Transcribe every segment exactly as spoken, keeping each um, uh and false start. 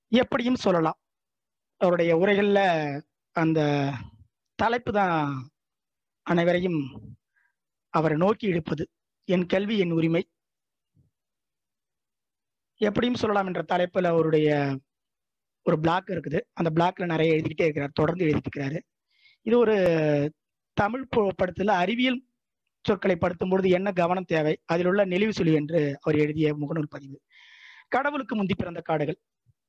எப்படியும் சொல்லலாம். அவருடைய உரைகள்ல அந்த தலைப்பு தான் அனைவரையும் அவரை நோக்கி இழுப்பது. என் கல்வி என் உரிமை, எப்படியும் சொல்லலாம் என்ற தலைப்புல அவருடைய ஒரு பிளாக் இருக்குது. அந்த பிளாக்ல நிறைய எழுதிக்கிட்டே இருக்கிறார், தொடர்ந்து எழுதிட்டு இருக்கிறாரு. இது ஒரு தமிழ் படத்துல அறிவியல் சொற்களை படுத்தும் பொழுது என்ன கவனம் தேவை, அதில் உள்ள நெளிவு சுழி என்று அவர் எழுதிய முகநூல் பதிவு. கடவுளுக்கு முந்தி பிறந்த காடுகள்,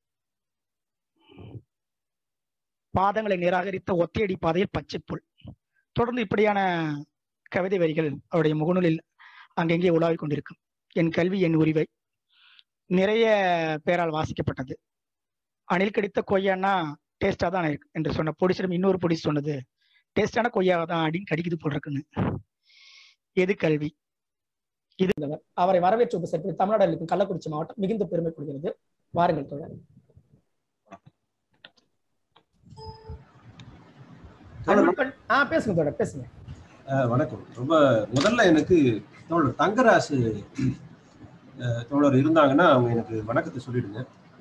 பாதங்களை நிராகரித்த ஒத்தையடி பாதையில் பச்சைப்புல். தொடர்ந்து இப்படியான கவிதை வரிகள் அவருடைய முகநூலில் அங்கெங்கே உலாவிக் கொண்டிருக்கும். என் கல்வி என் உரிமை நிறைய பேரால் வாசிக்கப்பட்டது. அணில் கடித்த கொய்யானா டேஸ்டா தான் இருக்கு என்று சொன்ன பொடிசிடம் இன்னொரு பொடி சொன்னது டேஸ்டான கொய்யாவை தான் அப்படின்னு கடிக்குது போல் இருக்குன்னு. எது கல்வி? இது அவரை வரவேற்று உபசரிப்பது தமிழ்நாடு இருக்கும் கள்ளக்குறிச்சி மாவட்டம் மிகுந்த பெருமை கொள்கிறது. வாருங்கள் தோழர். பேசுங்க தோழர், பேசுங்க. வணக்கம். ரொம்ப முதல்ல எனக்கு தோழர் தங்கராசு தோழர் இருந்தாங்கன்னா அவங்க எனக்கு வணக்கத்தை சொல்லிடுங்க.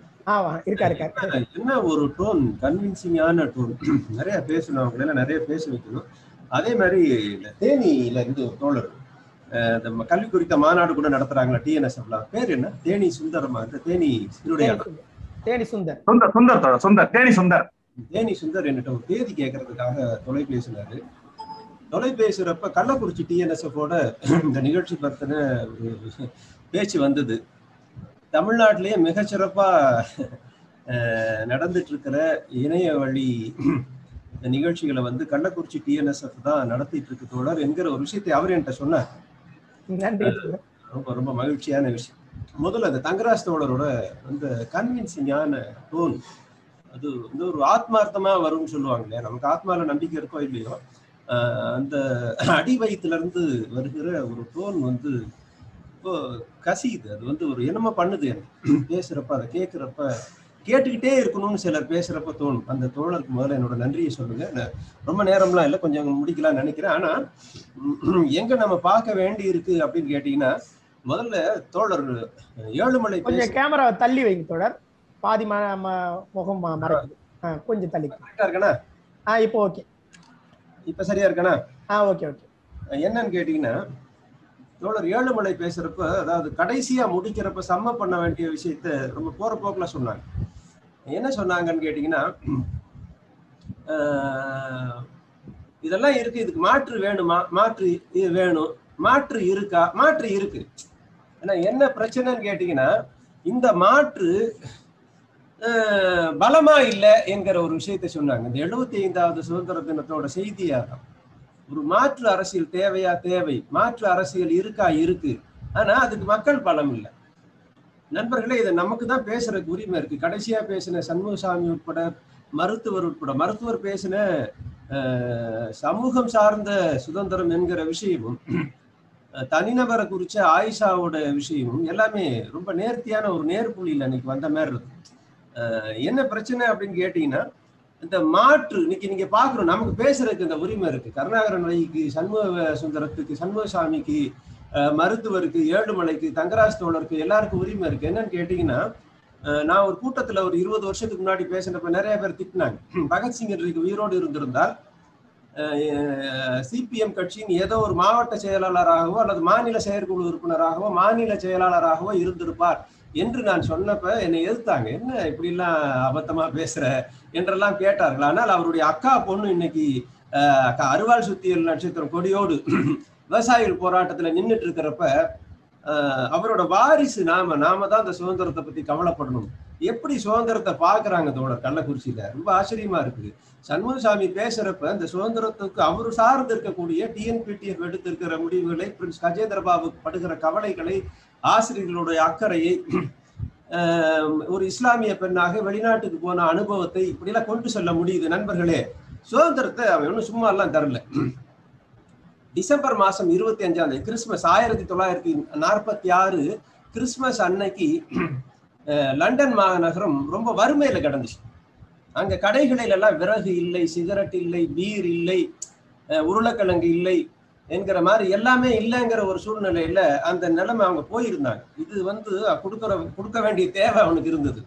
என்ன ஒரு டோன், கன்வின்சிங்கான டோன். நிறைய பேசணும், அவங்க எல்லாம் நிறைய பேச வைக்கணும். அதே மாதிரி இந்த தேனியில இருந்து ஒரு தோழர் இந்த கல்வி குறித்த மாநாடு கூட நடத்துறாங்களா டிஎன்எஸ்எஃப்ல, பேர் என்ன? தேனி சுந்தரமா? தேனி தேனி சுந்தர் சுந்தர் சுந்தர் தேனி சுந்தர் தேனி சுந்தர் என்கிட்ட ஒரு தேதி கேட்கறதுக்காக தொலைபேசினாரு. தொலைபேசுறப்ப கள்ளக்குறிச்சி டிஎன்எஸ்எஃபோட இந்த நிகழ்ச்சி பத்தின ஒரு பேச்சு வந்தது. தமிழ்நாட்டிலேயே மிகச்சிறப்பா நடந்துட்டு இருக்கிற இணைய வழி நிகழ்ச்சிகளை வந்து கள்ளக்குறிச்சி டிஎன்எஸ்எஃப் தான் நடத்திட்டு இருக்கு தோழர் என்கிற ஒரு விஷயத்தை அவர் என்கிட்ட சொன்னார். ரொம்ப ரொம்ப மகிழ்ச்சியான விஷயம். முதல்ல அந்த தங்கராஜ் தோழரோட அந்த கன்வின்சிங்கான டோன், அது வந்து ஒரு ஆத்மார்த்தமா வரும்னு சொல்லுவாங்க இல்லையா, நமக்கு ஆத்மால நம்பிக்கை இருக்கோ இல்லையோ, அந்த அடி வயிற்றுல இருந்து வருகிற ஒரு டோன் வந்து இப்போ கசியுது. அது வந்து ஒரு என்னமா பண்ணுது எனக்கு பேசுறப்ப, அதை கேட்கிறப்ப கேட்டுக்கிட்டே இருக்கணும்னு சிலர் பேசுறப்ப தோணும். அந்த தோழருக்கு முதல்ல என்னோட நன்றியை சொல்லுங்க. ரொம்ப நேரம்லாம் இல்லை, கொஞ்சம் முடிக்கலாம்னு நினைக்கிறேன். ஆனா எங்க நம்ம பார்க்க வேண்டி இருக்கு அப்படின்னு கேட்டீங்கன்னா, முதல்ல தோழர் ஏழுமலை கொஞ்சம் கேமரா தள்ளி வைங்க தோழர், பாதி முகம் மறைக்குது, கொஞ்சம் தள்ளி இருக்கனா? ஆ இப்போ ஓகே, இப்ப சரியா இருக்கனா? ஆ ஓகே ஓகே. என்னன்னு கேட்டீங்கன்னா, தோழர் ஏழுமலை பேசுறப்ப, அதாவது கடைசியா முடிக்கிறப்ப சம்ம பண்ண வேண்டிய விஷயத்த ரொம்ப போற போக்குல சொன்னாங்க. என்ன சொன்னாங்கன்னு கேட்டீங்கன்னா, இதெல்லாம் இருக்கு, இதுக்கு மாற்று வேணுமா, மாற்று வேணும், மாற்று இருக்கா, மாற்று இருக்கு. ஏன்னா என்ன பிரச்சனைன்னு கேட்டீங்கன்னா, இந்த மாற்று பலமா இல்லை என்கிற ஒரு விஷயத்த சொன்னாங்க. இந்த எழுபத்தி ஐந்தாவது சுதந்திர தினத்தோட செய்தியா தான். ஒரு மாற்று அரசியல் தேவையா? தேவை. மாற்று அரசியல் இருக்கா? இருக்கு. ஆனா அதுக்கு மக்கள் பலம் இல்லை. நண்பர்களே, இதை நமக்கு தான் பேசுறதுக்கு உரிமை இருக்கு. கடைசியா பேசின சண்முகசாமி உட்பட, மருத்துவர் உட்பட, மருத்துவர் பேசின சமூகம் சார்ந்த சுதந்திரம் என்கிற விஷயமும், தனிநபரை குறிச்ச ஆயிஷாவோட விஷயமும் எல்லாமே ரொம்ப நேர்த்தியான ஒரு நேர்புள்ளியில் அன்னைக்கு வந்த மாதிரி இருக்கு. என்ன பிரச்சனை அப்படின்னு கேட்டீங்கன்னா, இந்த மாற்று இன்னைக்கு நீங்க பாக்குறோம், நமக்கு பேசுறதுக்கு இந்த உரிமை இருக்கு. கருணாகரன் வைக்கு, சண்முக சுந்தரத்துக்கு, சண்முகசாமிக்கு, மருத்துவருக்கு, ஏழுமலைக்கு, தங்கராஜ் தோழருக்கு எல்லாருக்கும் உரிமை இருக்கு. என்னன்னு கேட்டீங்கன்னா, நான் ஒரு கூட்டத்துல ஒரு இருபது வருஷத்துக்கு முன்னாடி பேசினப்ப நிறைய பேர் திட்டினாங்க, பகத்சிங் இன்றைக்கு உயிரோடு இருந்திருந்தால் சிபிஎம் கட்சியின் ஏதோ ஒரு மாவட்ட செயலாளராகவோ அல்லது மாநில செயற்குழு உறுப்பினராகவோ மாநில செயலாளராகவோ இருந்திருப்பார் என்று நான் சொன்னப்ப என்னை எதிர்த்தாங்க. என்ன இப்படி எல்லாம் அபத்தமா பேசுற என்றெல்லாம் கேட்டார்கள். ஆனால் அவருடைய அக்கா பொண்ணு இன்னைக்கு அஹ் அறுவாள் சுத்தியல் நட்சத்திரம் கொடியோடு விவசாயிகள் போராட்டத்துல நின்றுட்டு இருக்கிறப்ப, அஹ் அவரோட வாரிசு நாம நாம தான் அந்த சுதந்திரத்தை பத்தி கவலைப்படணும். எப்படி சுதந்திரத்தை பாக்குறாங்க தோழர் கள்ளக்குறிச்சியில, ரொம்ப ஆச்சரியமா இருக்குது. சண்முகசாமி பேசுறப்ப இந்த சுதந்திரத்துக்கு அவரு சார்ந்து இருக்கக்கூடிய டிஎன்பிடிஎஃப் எடுத்திருக்கிற முடிவுகளை, பிரின்ஸ் கஜேந்திரபாபு படுகிற கவலைகளை, ஆசிரியர்களுடைய அக்கறையை, ஒரு இஸ்லாமிய பெண்ணாக வெளிநாட்டுக்கு போன அனுபவத்தை இப்படிலாம் கொண்டு செல்ல முடியுது. நண்பர்களே, சுதந்திரத்தை அவன் ஒன்றும் சும்மா எல்லாம் தரல. டிசம்பர் மாசம் இருபத்தி அஞ்சாம் தேதி கிறிஸ்துமஸ் ஆயிரத்தி தொள்ளாயிரத்தி நாற்பத்தி ஆறு கிறிஸ்துமஸ் அன்னைக்கு லண்டன் மாநகரம் ரொம்ப வறுமையில கிடந்துச்சு. அங்க கடைகளில் எல்லாம் விறகு இல்லை, சிகரெட் இல்லை, பீர் இல்லை, உருளைக்கிழங்கு இல்லை என்கிற மாதிரி எல்லாமே இல்லைங்கிற ஒரு சூழ்நிலையில அந்த நிலைமை அவங்க போயிருந்தாங்க. இது வந்து கொடுக்கற கொடுக்க வேண்டிய தேவை அவனுக்கு இருந்தது.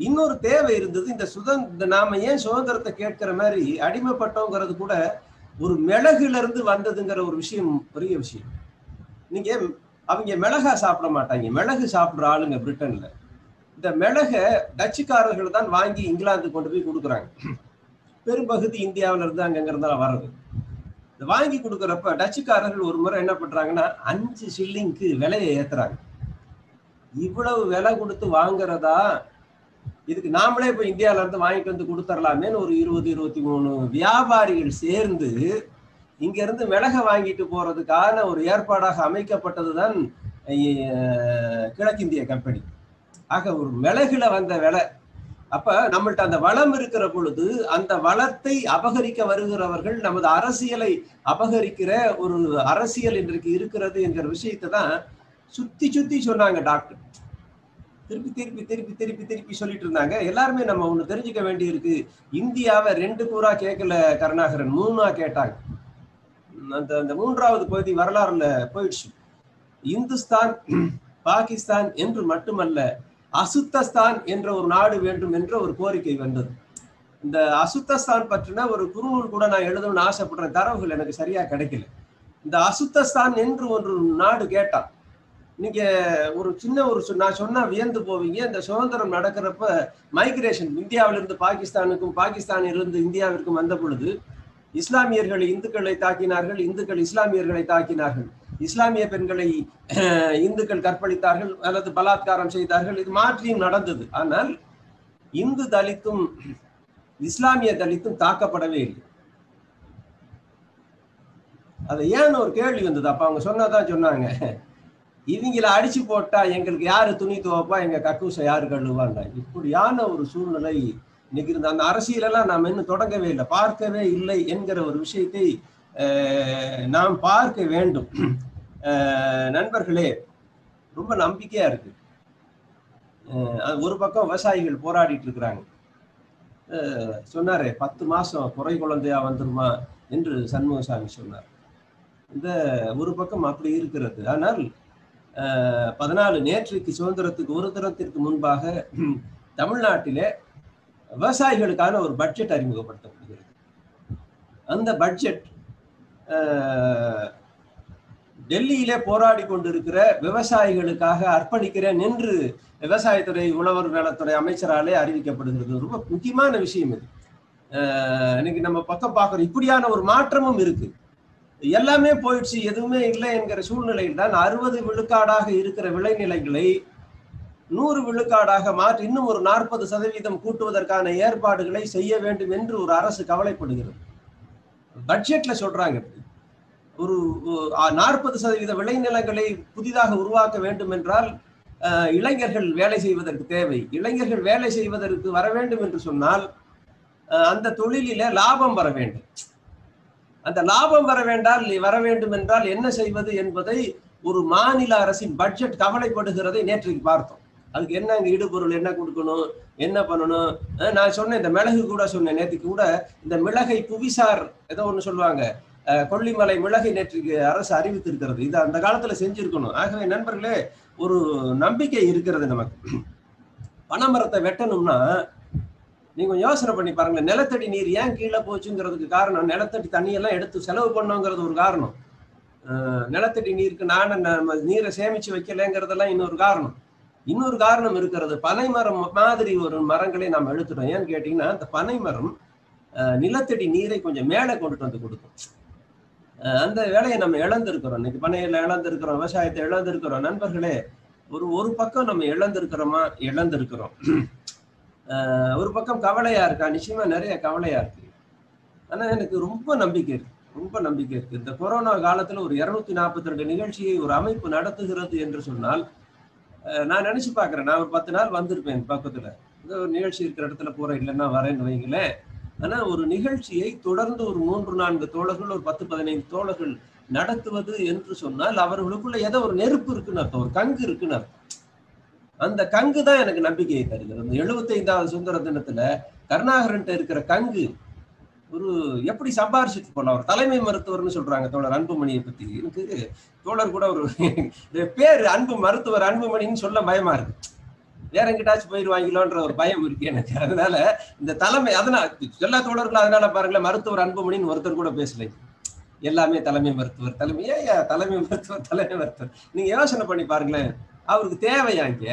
இன்னொரு தேவை இருந்தது. இந்த சுதந்திர நாம ஏன் சுதந்திரத்தை கேட்கிற மாதிரி அடிமைப்பட்டோங்கிறது கூட ஒரு மிளகுல இருந்து வந்ததுங்கிற ஒரு விஷயம் பெரிய விஷயம். நீங்க அவங்க மிளகா சாப்பிட மாட்டாங்க, மிளகு சாப்பிடுற ஆளுங்க பிரிட்டன்ல. இந்த மிளகை டச்சுக்காரர்கள் தான் வாங்கி இங்கிலாந்து கொண்டு போய் கொடுக்குறாங்க. பெரும்பகுதி இந்தியாவில இருந்து அங்கங்க இருந்தாலும் வர்றது. இந்த வாங்கி கொடுக்குறப்ப டச்சுக்காரர்கள் ஒரு முறை என்ன பண்றாங்கன்னா அஞ்சு ஷில்லிங்க்கு விலையை ஏத்துறாங்க. இவ்வளவு விலை கொடுத்து வாங்குறதா, இதுக்கு நாமளே போய் இந்தியாவில இருந்து வாங்கிட்டு வந்து கொடுத்துடலாமேன்னு ஒரு இருபது இருபத்தி மூணு வியாபாரிகள் சேர்ந்து இங்க இருந்து மிளகை வாங்கிட்டு போறதுக்கான ஒரு ஏற்பாடாக அமைக்கப்பட்டதுதான் கிழக்கிந்திய கம்பெனி. ஆக ஒரு மிளகுல வந்த விலை. அப்ப நம்மள்ட்ட அந்த வளம் இருக்கிற பொழுது அந்த வளத்தை அபகரிக்க வருகிறவர்கள் நமது அரசியலை அபகரிக்கிற ஒரு அரசியல் இன்றைக்கு இருக்கிறது என்கிற விஷயத்தை தான் சுத்தி சுத்தி சொன்னாங்க டாக்டர். திருப்பி திருப்பி திருப்பி திருப்பி திருப்பி சொல்லிட்டு இருந்தாங்க. எல்லாருமே நம்ம ஒண்ணு தெரிஞ்சுக்க வேண்டி இருக்கு. இந்தியாவை ரெண்டு கூறா கேட்கல கருணாகரன், மூணா கேட்டாங்க. அந்த அந்த மூன்றாவது பகுதி வரலாறுல போயிடுச்சு. இந்துஸ்தான் பாகிஸ்தான் என்று மட்டுமல்ல, அசுத்தஸ்தான் என்ற ஒரு நாடு வேண்டும் என்ற ஒரு கோரிக்கை வந்தது. இந்த அசுத்தஸ்தான் பற்றின ஒரு குறுநூல் கூட நான் எழுதணும்னு ஆசைப்படுறேன், தரவுகள் எனக்கு சரியா கிடைக்கல. இந்த அசுத்தஸ்தான் என்று ஒரு நாடு கேட்டான். நீங்க ஒரு சின்ன ஒரு நான் சொன்னா வியந்து போவீங்க. இந்த சுதந்திரம் நடக்கிறப்ப மைக்ரேஷன் இந்தியாவிலிருந்து பாகிஸ்தானுக்கும் பாகிஸ்தானிலிருந்து இந்தியாவிற்கும் வந்த பொழுது இஸ்லாமியர்களை இந்துக்களை தாக்கினார்கள், இந்துக்கள் இஸ்லாமியர்களை தாக்கினார்கள், இஸ்லாமிய பெண்களை இந்துக்கள் கற்பழித்தார்கள் அல்லது பலாத்காரம் செய்தார்கள். இது மாற்றியும் நடந்தது. ஆனால் இந்து தலித்தும் இஸ்லாமிய தலித்தும் தாக்கப்படவே இல்லை. அது ஏன்னு ஒரு கேள்வி வந்தது. அப்ப அவங்க சொன்னதான் சொன்னாங்க, இவங்கள அடிச்சு போட்டா எங்களுக்கு யாரு துணி துவப்பா, எங்க கக்கூசை யாரு கழுவாண்டா. இப்படியான ஒரு சூழ்நிலை இன்னைக்கு இருந்த அந்த அரசியலெல்லாம் நாம் இன்னும் தொடங்கவே இல்லை, பார்க்கவே இல்லை என்கிற ஒரு விஷயத்தை நாம் பார்க்க வேண்டும். நண்பர்களே, ரொம்ப நம்பிக்கையா இருக்கு. ஒரு பக்கம் விவசாயிகள் போராடிட்டு இருக்கிறாங்க. சொன்னாரு பத்து மாசம் குறை குழந்தையா வந்துருமா என்று சண்முகசாமி சொன்னார். இந்த ஒரு பக்கம் அப்படி இருக்கிறது. ஆனால் பதினாலு நேற்றைக்கு சுதந்திரத்துக்கு ஒரு தினத்திற்கு முன்பாக தமிழ்நாட்டிலே விவசாயிகளுக்கான ஒரு பட்ஜெட் அறிமுகப்படுத்தப்படுகிறது. அந்த பட்ஜெட் டெல்லியிலே போராடி கொண்டிருக்கிற விவசாயிகளுக்காக அர்ப்பணிக்கிறேன் என்று விவசாயத்துறை உழவர் நலத்துறை அமைச்சராலே அறிவிக்கப்படுகிறது. ரொம்ப முக்கியமான விஷயம் இது. இன்னைக்கு நம்ம பக்கம் பார்க்கிறோம், இப்படியான ஒரு மாற்றமும் இருக்கு. எல்லாமே போயிடுச்சு, எதுவுமே இல்லை என்கிற சூழ்நிலையில் தான் அறுபது விழுக்காடாக இருக்கிற விளைநிலைகளை நூறு விழுக்காடாக மாற்றி இன்னும் ஒரு நாற்பது சதவீதம் கூட்டுவதற்கான ஏற்பாடுகளை செய்ய வேண்டும் என்று ஒரு அரசு கவலைப்படுகிறது. பட்ஜெட்ல சொல்றாங்க, ஒரு நாற்பது சதவீத விளைநிலங்களை புதிதாக உருவாக்க வேண்டும் என்றால் இளைஞர்கள் வேலை செய்வதற்கு தேவை. இளைஞர்கள் வேலை செய்வதற்கு வர வேண்டும் என்று சொன்னால் அந்த தொழிலில லாபம் வர வேண்டும். அந்த லாபம் வர வேண்டால் வர வேண்டும் என்றால் என்ன செய்வது என்பதை ஒரு மாநில அரசின் பட்ஜெட் கவலைப்படுகிறதை நேற்றைக்கு பார்த்தோம். அதுக்கு என்ன இடுபொருள் என்ன கொடுக்கணும், என்ன பண்ணணும். நான் சொன்னேன், இந்த மிளகு கூட சொன்னேன் நேற்றுக்கு கூட, இந்த மிளகை புவிசார் ஏதோ ஒண்ணு சொல்லுவாங்க, கொல்லிமலை மிளகை நேற்றுக்கு அரசு அறிவித்திருக்கிறது. இது அந்த காலத்துல செஞ்சிருக்கணும். ஆகவே நண்பர்களே, ஒரு நம்பிக்கை இருக்கிறது நமக்கு. பனைமரத்தை வெட்டணும்னா நீங்க யோசனை பண்ணி பாருங்க, நிலத்தடி நீர் ஏன் கீழே போச்சுங்கிறதுக்கு காரணம் நிலத்தடி தண்ணியெல்லாம் எடுத்து செலவு பண்ணோங்கிறது ஒரு காரணம். நிலத்தடி நீருக்கு நான் நீரை சேமிச்சு வைக்கலைங்கிறதெல்லாம் இன்னொரு காரணம். இன்னொரு காரணம் இருக்கிறது, பனைமரம் மாதிரி ஒரு மரங்களை நாம் எடுத்துட்டோம். ஏன்னு கேட்டீங்கன்னா, அந்த பனைமரம் நிலத்தடி நீரை கொஞ்சம் மேலே கொண்டுட்டு வந்து கொடுக்கும். அந்த வேலையை நம்ம இழந்திருக்கிறோம். இன்னைக்கு பனையில இழந்திருக்கிறோம், விவசாயத்தை இழந்திருக்கிறோம். நண்பர்களே, ஒரு ஒரு பக்கம் நம்ம இழந்திருக்கிறோமா, இழந்திருக்கிறோம். ஒரு பக்கம் கவலையா இருக்கா, நிச்சயமா நிறைய கவலையா இருக்கு. ஆனா எனக்கு ரொம்ப நம்பிக்கை இருக்கு, ரொம்ப நம்பிக்கை இருக்கு. இந்த கொரோனா காலத்துல ஒரு இருநூத்தி நாற்பத்தி ரெண்டு நிகழ்ச்சியை ஒரு அமைப்பு நடத்துகிறது என்று சொன்னால் நான் நினைச்சு பாக்குறேன், நான் ஒரு பத்து நாள் வந்திருப்பேன் பக்கத்துல, ஏதோ ஒரு நிகழ்ச்சி இருக்கிற இடத்துல போறேன், இல்லைன்னா வரேன்னு வைங்களேன். ஆனா ஒரு நிகழ்ச்சியை தொடர்ந்து ஒரு மூன்று நான்கு தோழர்கள், ஒரு பத்து பதினைந்து தோழர்கள் நடத்துவது என்று சொன்னால் அவர்களுக்குள்ள ஏதோ ஒரு நெருப்பு இருக்குன்னு அர்த்தம், ஒரு கங்கு இருக்குன்னு அர்த்தம். அந்த கங்கு தான் எனக்கு நம்பிக்கையை தருகிறது. அந்த எழுபத்தி ஐந்தாவது சுதந்திர தினத்துல கருணாகரன் இருக்கிற கங்கு ஒரு எப்படி சம்பாரிச்சுட்டு போலாம். ஒரு தலைமை மருத்துவர்னு சொல்றாங்க தோழர் அன்புமணியை பத்தி. எனக்கு தோழர் கூட ஒரு பேர் அன்பு மருத்துவர் அன்புமணின்னு சொல்ல பயமா இருக்கு. வேற எங்கிட்டாச்சும் போயிடுவாங்களோன்ற ஒரு பயம் இருக்கு எனக்கு. அதனால இந்த தலைமை அதனால எல்லா தோழர்களும் அதனால பாருங்களேன், மருத்துவர் அன்புமணின்னு ஒருத்தர் கூட பேசலை. எல்லாமே தலைமை மருத்துவர் தலைமை ஏன் தலைமை மருத்துவர் தலைமை மருத்துவர். நீங்க யோசனை பண்ணி பாருங்களேன், அவருக்கு தேவையா இங்க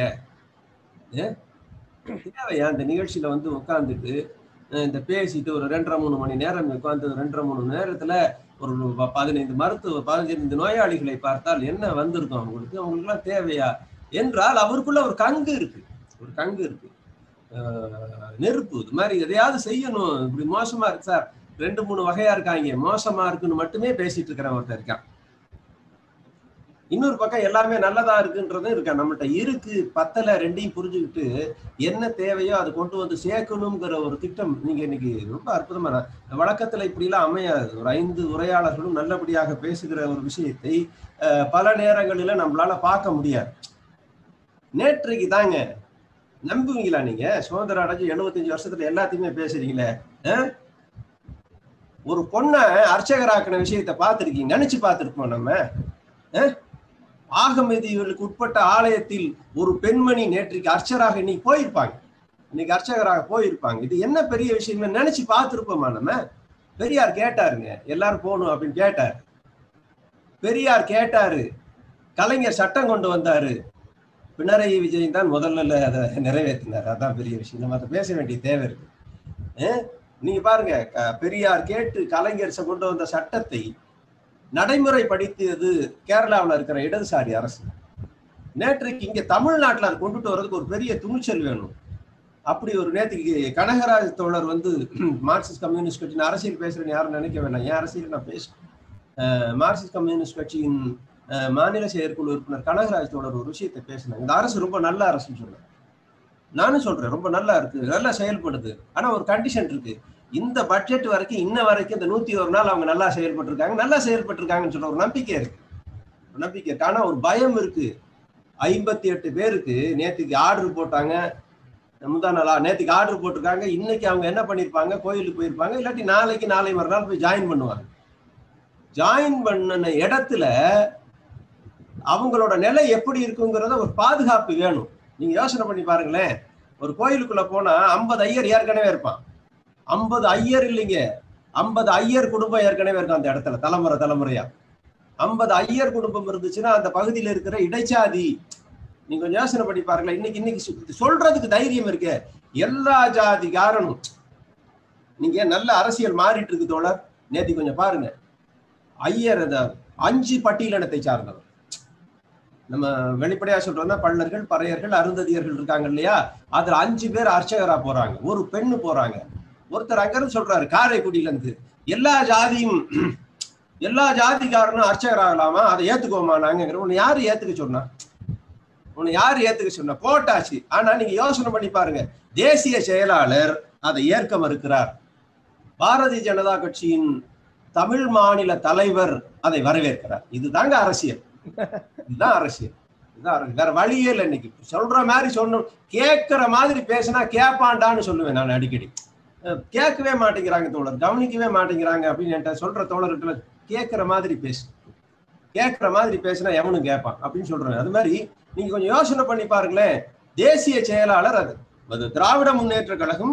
தேவையா இந்த நிகழ்ச்சியில வந்து உட்காந்துட்டு இந்த பேசிட்டு ஒரு ரெண்டரை மூணு மணி நேரம் உட்காந்து ரெண்டரை மூணு நேரத்துல ஒரு பதினைந்து மருத்துவ பதினைந்து நோயாளிகளை பார்த்தால் என்ன வந்திருக்கும் அவங்களுக்கு, அவங்களுக்கு எல்லாம் தேவையா என்றால் அவருக்குள்ள ஒரு கங்கு இருக்கு, ஒரு கங்கு இருக்கு, நெருப்பு. இது மாதிரி எதையாவது செய்யணும். இப்படி மோசமா இருக்கு சார், ரெண்டு மூணு வகையா இருக்காங்க, மோசமா இருக்குன்னு மட்டுமே பேசிட்டு இருக்கிற ஒருத்தர் இருக்கான். இன்னொரு பக்கம் எல்லாமே நல்லதா இருக்குன்றதும் இருக்கா. நம்மகிட்ட இருக்கு பத்தல ரெண்டையும் புரிஞ்சுக்கிட்டு என்ன தேவையோ அதை கொண்டு வந்து சேர்க்கணுங்கிற ஒரு திட்டம் நீங்க இன்னைக்கு ரொம்ப அற்புதமான வழக்கத்துல இப்படி எல்லாம் அமையாது. ஒரு ஐந்து உரையாளர்களும் நல்லபடியாக பேசுகிற ஒரு விஷயத்தை பல நேரங்களில நம்மளால பார்க்க முடியாது. நேற்றைக்கு தாங்க நம்புவீங்களா நீங்க, சுதந்திரம் அடைஞ்சு எழுபத்தஞ்சு வருஷத்துல எல்லாத்தையுமே பேசுறீங்களே, ஒரு பொண்ணை அர்ச்சகராக்கின விஷயத்த பார்த்திருக்கீங்க, நினைச்சு பார்த்திருப்போம் நம்ம. ஆகமதிகளுக்கு உட்பட்ட ஆலயத்தில் ஒரு பெண்மணி நேற்றைக்கு அர்ச்சகராக இன்னைக்கு போயிருப்பாங்க, இன்னைக்கு அர்ச்சகராக போயிருப்பாங்க. இது என்ன பெரிய விஷயம் நினைச்சு பார்த்திருப்போமா நம்ம? பெரியார் கேட்டாருங்க, எல்லாரும் போகணும் அப்படின்னு கேட்டாரு. பெரியார் கேட்டாரு, கலைஞர் சட்டம் கொண்டு வந்தாரு, பினராயி விஜயன் தான் முதல்ல அதை நிறைவேற்றினார். அதான் பெரிய விஷயம், நம்ம அதை பேச வேண்டிய தேவை இருக்கு. நீங்க பாருங்க, பெரியார் கேட்டு கலைஞர் கொண்டு வந்த சட்டத்தை நடைமுறைப்படுத்தியது கேரளாவில் இருக்கிற இடதுசாரி அரசு. நேற்றைக்கு இங்க தமிழ்நாட்டில் அதை கொண்டுட்டு வர்றதுக்கு ஒரு பெரிய துணிச்சல் வேணும். அப்படி ஒரு நேற்றுக்கு கனகராஜ் தோழர் வந்து மார்க்சிஸ்ட் கம்யூனிஸ்ட் கட்சியின் அரசியல் பேசுறேன்னு யாரும் நினைக்க வேண்டாம், என் அரசியல் நான் பேசுறேன். மார்க்சிஸ்ட் கம்யூனிஸ்ட் கட்சியின் மாநில செயற்குழு உறுப்பினர் கனகராஜ் தோழர் ஒரு விஷயத்தை பேசினாங்க. இந்த அரசு ரொம்ப நல்ல அரசுன்னு சொல்றேன், நானும் சொல்றேன், ரொம்ப நல்லா இருக்கு, நல்லா செயல்படுது. ஆனா ஒரு கண்டிஷன் இருக்கு, இந்த பட்ஜெட் வரைக்கும் இன்ன வரைக்கும் இந்த நூத்தி ஒரு நாள் அவங்க நல்லா செயல்பட்டு இருக்காங்க, நல்லா செயல்பட்டு இருக்காங்கன்னு சொல்ற ஒரு நம்பிக்கை இருக்கு, ஒரு நம்பிக்கை இருக்கு. ஆனா ஒரு பயம் இருக்கு. ஐம்பத்தி எட்டு பேருக்கு நேற்றுக்கு ஆர்டர் போட்டாங்க, முந்தா நாளா நேற்றுக்கு ஆர்டர் போட்டிருக்காங்க. இன்னைக்கு அவங்க என்ன பண்ணிருப்பாங்க, கோயிலுக்கு போயிருப்பாங்க, இல்லாட்டி நாளைக்கு நாளை மறுநாள் போய் ஜாயின் பண்ணுவாங்க. ஜாயின் பண்ண இடத்துல அவங்களோட நிலை எப்படி இருக்குங்கிறத ஒரு பாதுகாப்பு வேணும். நீங்க யோசனை பண்ணி பாருங்களேன், ஒரு கோயிலுக்குள்ள போனா ஐம்பது ஐயர் ஏற்கனவே இருப்பான். ஐம்பது ஐயர் இல்லைங்க, ஐம்பது ஐயர் குடும்பம் ஏற்கனவே இருக்கும் அந்த இடத்துல, தலைமுறை தலைமுறையா. ஐம்பது ஐயர் குடும்பம் இருந்துச்சுன்னா அந்த பகுதியில் இருக்கிற இடைச்சாதி, நீங்க கொஞ்சம் யோசனை பண்ணி பாருங்களேன். இன்னைக்கு இன்னைக்கு சொல்றதுக்கு தைரியம் இருக்கு, எல்லா ஜாதி காரணம். நீங்க நல்ல அரசியல் மாறிட்டு இருக்கு தோழர். நேற்று கொஞ்சம் பாருங்க, ஐயர் அஞ்சு பட்டியலினத்தை சார்ந்தவர். நம்ம வெளிப்படையா சொல்றோம்னா பள்ளர்கள், பறையர்கள், அருந்ததியர்கள் இருக்காங்க இல்லையா, அதுல அஞ்சு பேர் அர்ச்சகரா போறாங்க, ஒரு பெண்ணு போறாங்க. ஒருத்தர் அங்கிருந்து சொல்றாரு காரைக்குடியில இருந்து, எல்லா ஜாதியும் எல்லா ஜாதிக்காரனும் அர்ச்சகர் ஆகலாமா, அதை ஏத்துக்கோமா நாங்கிற. உன்னை யாரு ஏத்துக்க சொன்னா, உன்னை யாரு ஏத்துக்க சொன்னா, போட்டாச்சு. ஆனா நீங்க யோசனை பண்ணி பாருங்க, தேசிய செயலாளர் அதை ஏற்க மறுக்கிறார். பாரதிய ஜனதா கட்சியின் தமிழ் மாநில தலைவர் அதை வரவேற்கிறார். இதுதாங்க அரசியல், இதுதான் அரசியல், இதுதான் வேற வழியே இல்லை. இன்னைக்கு சொல்ற மாதிரி சொன்ன கேட்கிற மாதிரி பேசினா கேப்பாண்டான்னு சொல்லுவேன் நான் அடிக்கடி. கேட்கவே மாட்டேங்கிறாங்க தோழர், கவனிக்கவே மாட்டேங்கிறாங்க அப்படின்னு என்கிட்ட சொல்ற தோழர்கிட்ட கேட்கிற மாதிரி பேசு, கேட்கிற மாதிரி பேசினா எவனும் கேட்பான் அப்படின்னு சொல்றேன். அது மாதிரி நீங்க கொஞ்சம் யோசனை பண்ணி பாருங்களேன், தேசிய செயலாளர் அது அது திராவிட முன்னேற்ற கழகம்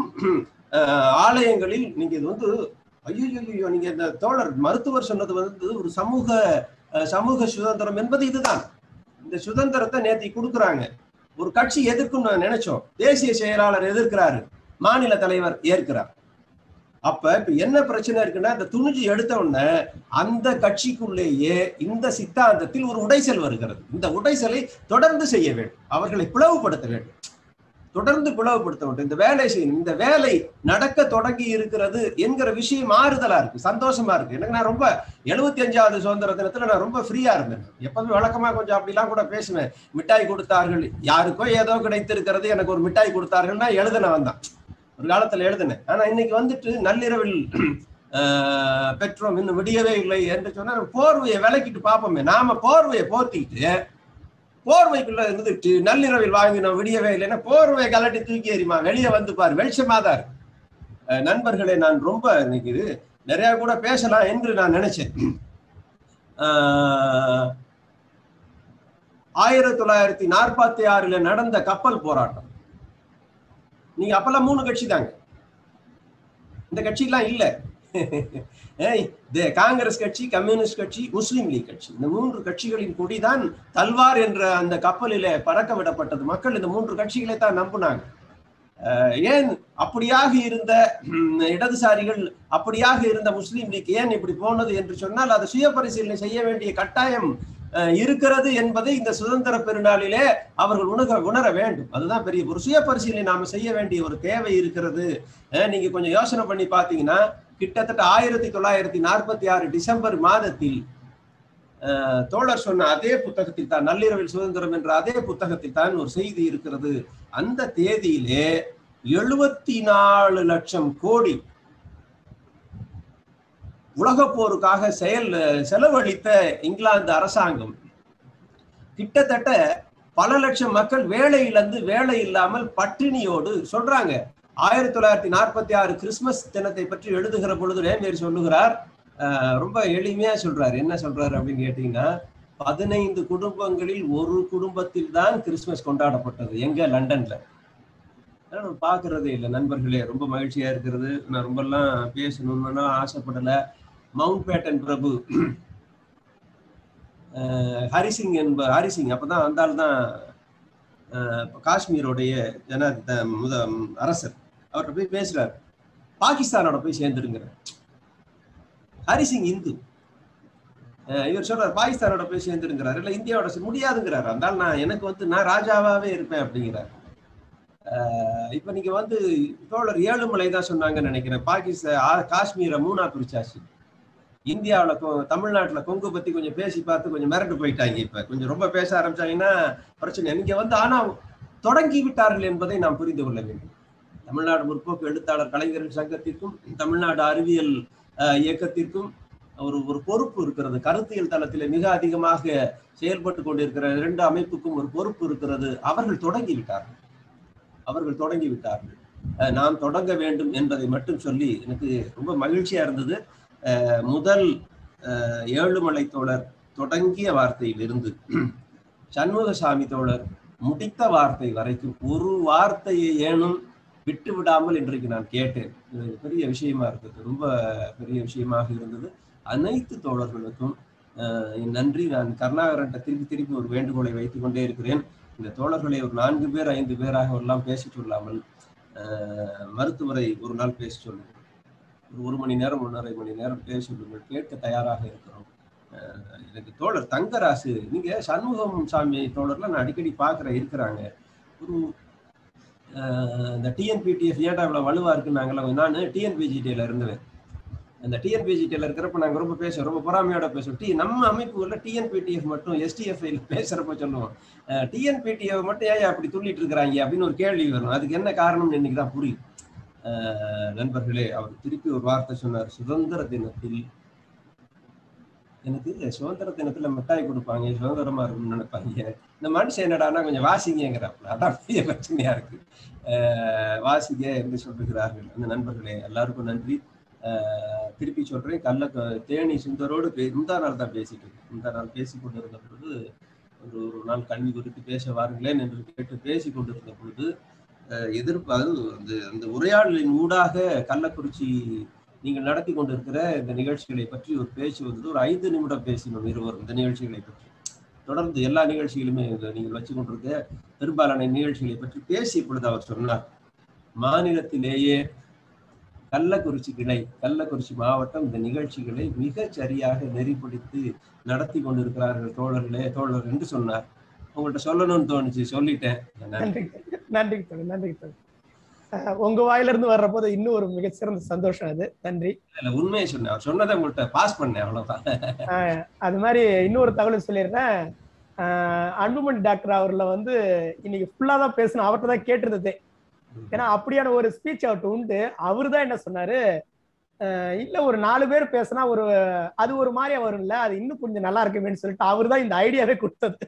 ஆலயங்களில் நீங்க இது வந்து ஐயோ, நீங்க இந்த தோழர் மருத்துவர் சொன்னது வந்து ஒரு சமூக சமூக சுதந்திரம் என்பது இதுதான். இந்த சுதந்திரத்தை நேற்று கொடுக்குறாங்க. ஒரு கட்சி எதிர்க்கும் நினைச்சோம், தேசிய செயலாளர் எதிர்க்கிறாரு, மாநில தலைவர் ஏற்கிறார். அப்ப இப்ப என்ன பிரச்சனை இருக்குன்னா, இந்த துணிஞ்சு எடுத்த உடனே அந்த கட்சிக்குள்ளேயே இந்த சித்தாந்தத்தில் ஒரு உடைசல் வருகிறது. இந்த உடைசலை தொடர்ந்து செய்ய வேண்டும், அவர்களை பிளவுபடுத்த வேண்டும், தொடர்ந்து பிளவுபடுத்த வேண்டும். இந்த வேலை செய்யணும், இந்த வேலை நடக்க தொடங்கி இருக்கிறது என்கிற விஷயம் மாறுதலா இருக்கு, சந்தோஷமா இருக்கு. எனக்கு நான் ரொம்ப எழுபத்தி அஞ்சாவது சுதந்திர தினத்துல நான் ரொம்ப ஃப்ரீயா இருந்தேன். எப்பவுமே வழக்கமா கொஞ்சம் அப்படிலாம் கூட பேசுவேன். மிட்டாய் கொடுத்தார்கள், யாருக்கோ ஏதோ கிடைத்திருக்கிறது, எனக்கு ஒரு மிட்டாய் கொடுத்தார்கள்னா எழுதுன வந்தான், ஒரு காலத்துல எழுதுனேன். ஆனா இன்னைக்கு வந்துட்டு நள்ளிரவில் ஆஹ் பெற்றோம், இன்னும் விடியவே இல்லை என்று சொன்னா போர்வையை விலக்கிட்டு பார்ப்போமே. நாம போர்வையை போத்திக்கிட்டு போர்வைக்குள்ள இருந்துட்டு நள்ளிரவில் வாங்கினோம் விடியவே இல்லைன்னா போர்வையை கலட்டி தூக்கி எறிமா, வெளியே வந்து பாரு, வெளிச்சமா தான் இருக்கு. நண்பர்களே, நான் ரொம்ப இன்னைக்கு நிறைய கூட பேசலாம் என்று நான் நினைச்சேன். ஆஹ் ஆயிரத்தி தொள்ளாயிரத்தி நாற்பத்தி ஆறுல நடந்த கப்பல் போராட்டம், நீங்க அப்பெல்லாம் மூணு கட்சி தாங்க, இந்த கட்சியெல்லாம் இல்ல. காங்கிரஸ் கட்சி, கம்யூனிஸ்ட் கட்சி, முஸ்லீம் லீக் கட்சி, இந்த மூன்று கட்சிகளின் கொடிதான் தல்வார் என்ற அந்த கப்பலிலே பறக்க விடப்பட்டது. மக்கள் இந்த மூன்று கட்சிகளை தான் நம்பினாங்க. ஏன் அப்படியாக இருந்த இடதுசாரிகள், அப்படியாக இருந்த முஸ்லீம் லீக் ஏன் இப்படி போனது என்று சொன்னால், அதை சுய பரிசீலனை செய்ய வேண்டிய கட்டாயம் இருக்கிறது என்பதை இந்த சுதந்திர பெருநாளிலே அவர்கள் உணர உணர வேண்டும். அதுதான் பெரிய ஒரு சுய பரிசீலனை நாம செய்ய வேண்டிய ஒரு தேவை இருக்கிறது. நீங்க கொஞ்சம் யோசனை பண்ணி பாத்தீங்கன்னா, கிட்டத்தட்ட ஆயிரத்தி தொள்ளாயிரத்தி நாற்பத்தி ஆறு டிசம்பர் மாதத்தில் தோழர் சொன்ன அதே புத்தகத்தில் தான், நள்ளிரவில் சுதந்திரம் என்ற அதே புத்தகத்தில் தான் ஒரு செய்தி இருக்கிறது. அந்த தேதியிலே எழுபத்தி நாலு லட்சம் கோடி உலக போருக்காக செயல் செலவழித்த இங்கிலாந்து அரசாங்கம் கிட்டத்தட்ட பல லட்சம் மக்கள் வேலை இழந்து, வேலை இல்லாமல் பட்டினியோடு சொல்றாங்க. ஆயிரத்தி தொள்ளாயிரத்தி நாற்பத்தி ஆறு கிறிஸ்துமஸ் தினத்தை பற்றி எழுதுகிற பொழுது நேர் சொல்லுகிறார், ரொம்ப எளிமையா சொல்றாரு. என்ன சொல்றாரு அப்படின்னு கேட்டீங்கன்னா, பதினைந்து குடும்பங்களில் ஒரு குடும்பத்தில் தான் கிறிஸ்துமஸ் கொண்டாடப்பட்டது. எங்க? லண்டன்ல. பாக்குறதே இல்லை நண்பர்களே, ரொம்ப மகிழ்ச்சியா இருக்கிறது. நான் ரொம்ப எல்லாம் பேசணும்னு ஆசைப்படல. மவுண்ட் பேட்டன் பிரபு ஹரிசிங் என்ப ஹரிசிங் அப்பதான் அந்த ஆள் தான் காஷ்மீருடைய ஜன முத அரசர். அவர்கிட்ட போய் பேசுறாரு, பாகிஸ்தானோட போய் சேர்ந்துருங்கிற. ஹரிசிங் இந்து, இவர் சொல்றாரு பாகிஸ்தானோட போய் சேர்ந்துருங்கிறாரு. இல்ல இந்தியாவோட முடியாதுங்கிறாரு. அதனால நான் எனக்கு வந்து நான் ராஜாவாவே இருப்பேன் அப்படிங்கிறாரு. இப்ப நீங்க வந்து தோழர் ஏழுமலை தான் சொன்னாங்கன்னு நினைக்கிறேன், பாகிஸ்தான் காஷ்மீரை மூணா பிரிச்சாச்சு. இந்தியாவில் தமிழ்நாட்டுல கொங்கு பத்தி கொஞ்சம் பேசி பார்த்து கொஞ்சம் மிரண்டு போயிட்டாங்க. இப்ப கொஞ்சம் ரொம்ப பேச ஆரம்பிச்சாங்கன்னா பிரச்சனை. நீங்க வந்து ஆனா தொடங்கி விட்டார்கள் என்பதை நாம் புரிந்து கொள்ள வேண்டும். தமிழ்நாடு முற்போக்கு எழுத்தாளர் கலைஞர்கள் சங்கத்திற்கும் தமிழ்நாடு அறிவியல் இயக்கத்திற்கும் ஒரு ஒரு பொறுப்பு இருக்கிறது. கருத்தியல் தளத்தில் மிக அதிகமாக செயல்பட்டு கொண்டிருக்கிற இரண்டு அமைப்புக்கும் ஒரு பொறுப்பு இருக்கிறது. அவர்கள் தொடங்கி விட்டார்கள் அவர்கள் தொடங்கி விட்டார்கள் நாம் தொடங்க வேண்டும் என்பதை மட்டும் சொல்லி எனக்கு ரொம்ப மகிழ்ச்சியா இருந்தது. முதல் ஏழுமலை தோழர் தொடங்கிய வார்த்தையில் இருந்து சண்முகசாமி தோழர் முடித்த வார்த்தை வரைக்கும் ஒரு வார்த்தையை ஏனும் விட்டு விடாமல் இன்றைக்கு நான் கேட்டேன். இது பெரிய விஷயமா இருக்குது, ரொம்ப பெரிய விஷயமாக இருந்தது. அனைத்து தோழர்களுக்கும் என் நன்றி. நான் கருணாகரன்ட்ட திருப்பி திருப்பி ஒரு வேண்டுகோளை வைத்துக் கொண்டே இருக்கிறேன். இந்த தோழர்களை ஒரு நான்கு பேர் ஐந்து பேராக எல்லாம் பேச சொல்லாமல் மருத்துவரை ஒரு நாள் பேச சொல்லுங்கள். ஒரு ஒரு மணி நேரம் ஒன்றரை மணி நேரம் பேச சொல்லுங்கள், கேட்க தயாராக இருக்கிறோம். எனக்கு தோழர் தங்கராசு, நீங்க சண்முகம் சாமி தோழர்லாம் நான் அடிக்கடி பார்க்குறேன் இருக்கிறாங்க. ஒரு இந்த டிஎன்பிடிஎஃப் ஏன்டா இவ்வளவு வலுவா இருக்குன்னு நாங்களாம், நான் டிஎன்பிஜிடியில இருந்தேன். அந்த டிஎன்பிஜிடியில இருக்கிறப்ப நாங்கள் ரொம்ப பேசுவோம், ரொம்ப பொறாமையோட பேசுவோம். டி நம்ம அமைப்புகளில் டிஎன்பிடிஎஃப் மட்டும் எஸ்டிஎஃப்ஐல பேசுறப்ப சொல்லுவோம், டிஎன்பிடிஎஃப் மட்டும் ஏன் அப்படி துள்ளிட்டு இருக்கிறாங்க அப்படின்னு ஒரு கேள்வி வரும். அதுக்கு என்ன காரணம்னு இன்னைக்கு தான் புரியும். நண்பர்களே, அவர் திருப்பி ஒரு வார்த்தை சொன்னார், சுதந்திர தினத்தில் எனக்கு சுதந்திர தினத்துல மிட்டாய் கொடுப்பாங்க, சுதந்திரமா இருக்கும்னு நினைப்பாங்க. இந்த மனுஷன் என்னடானா கொஞ்சம் வாசிங்கிறாப்புல, அதான் பெரிய பிரச்சனையா இருக்கு. அஹ் வாசிங்க என்று சொல்லுகிறார்கள். அந்த நண்பர்களே எல்லாருக்கும் நன்றி. அஹ் திருப்பி சொல்றேன், கல்ல தேனி சுந்தரோடு முந்தா நாள் தான் பேசிட்டு இருக்கேன். முந்தா நாள் பேசி கொண்டு இருந்த பொழுது ஒரு ஒரு நாள் கல்வி குறித்து பேச வாருங்களேன் என்று கேட்டு பேசி கொண்டிருந்த பொழுது எதிர்ப்பு அது அந்த அந்த உரையாடலின் ஊடாக கள்ளக்குறிச்சி நீங்கள் நடத்தி கொண்டிருக்கிற இந்த நிகழ்ச்சிகளை பற்றி ஒரு பேச்சு வந்தது. ஒரு ஐந்து நிமிடம் பேசினோம் இருவரும் இந்த நிகழ்ச்சிகளை பற்றி. தொடர்ந்து எல்லா நிகழ்ச்சிகளுமே நீங்கள் வச்சு கொண்டிருக்க பெரும்பாலான நிகழ்ச்சிகளை பற்றி பேசிய பொழுது அவர் சொன்னார், மாநிலத்திலேயே கள்ளக்குறிச்சி கிளை, கள்ளக்குறிச்சி மாவட்டம் இந்த நிகழ்ச்சிகளை மிக சரியாக நெறிப்படுத்தி நடத்தி கொண்டிருக்கிறார்கள் தோழர்களே தோழர் என்று சொன்னார். உங்கள்கிட்ட சொல்லணும்னு தோணுச்சு, சொல்லிட்டேன். நன்றி நன்றி நன்றி. உங்க வாயில இருந்து வர்ற போது இன்னும் ஒரு மிகச்சிறந்த சந்தோஷம். அது நன்றி. உண்மையை சொன்னேன், சொன்னதை உங்கள்கிட்ட பாஸ் பண்ணேன், அவ்வளவுதான். அது மாதிரி இன்னொரு தகவல் சொல்லிடுறேன். அன்புமணி டாக்டர் அவர்ல வந்து இன்னைக்கு ஃபுல்லா தான் பேசணும், அவர்கிட்ட தான் கேட்டிருந்ததே. ஏன்னா அப்படியான ஒரு ஸ்பீச் அவர்கிட்ட உண்டு. அவரு தான் என்ன சொன்னாரு, இல்ல ஒரு நாலு பேர் பேசினா ஒரு அது ஒரு மாதிரியா வரும் இல்ல, அது இன்னும் கொஞ்சம் நல்லா இருக்குமேன்னு சொல்லிட்டு அவரு தான் இந்த ஐடியாவே கொடுத்தது.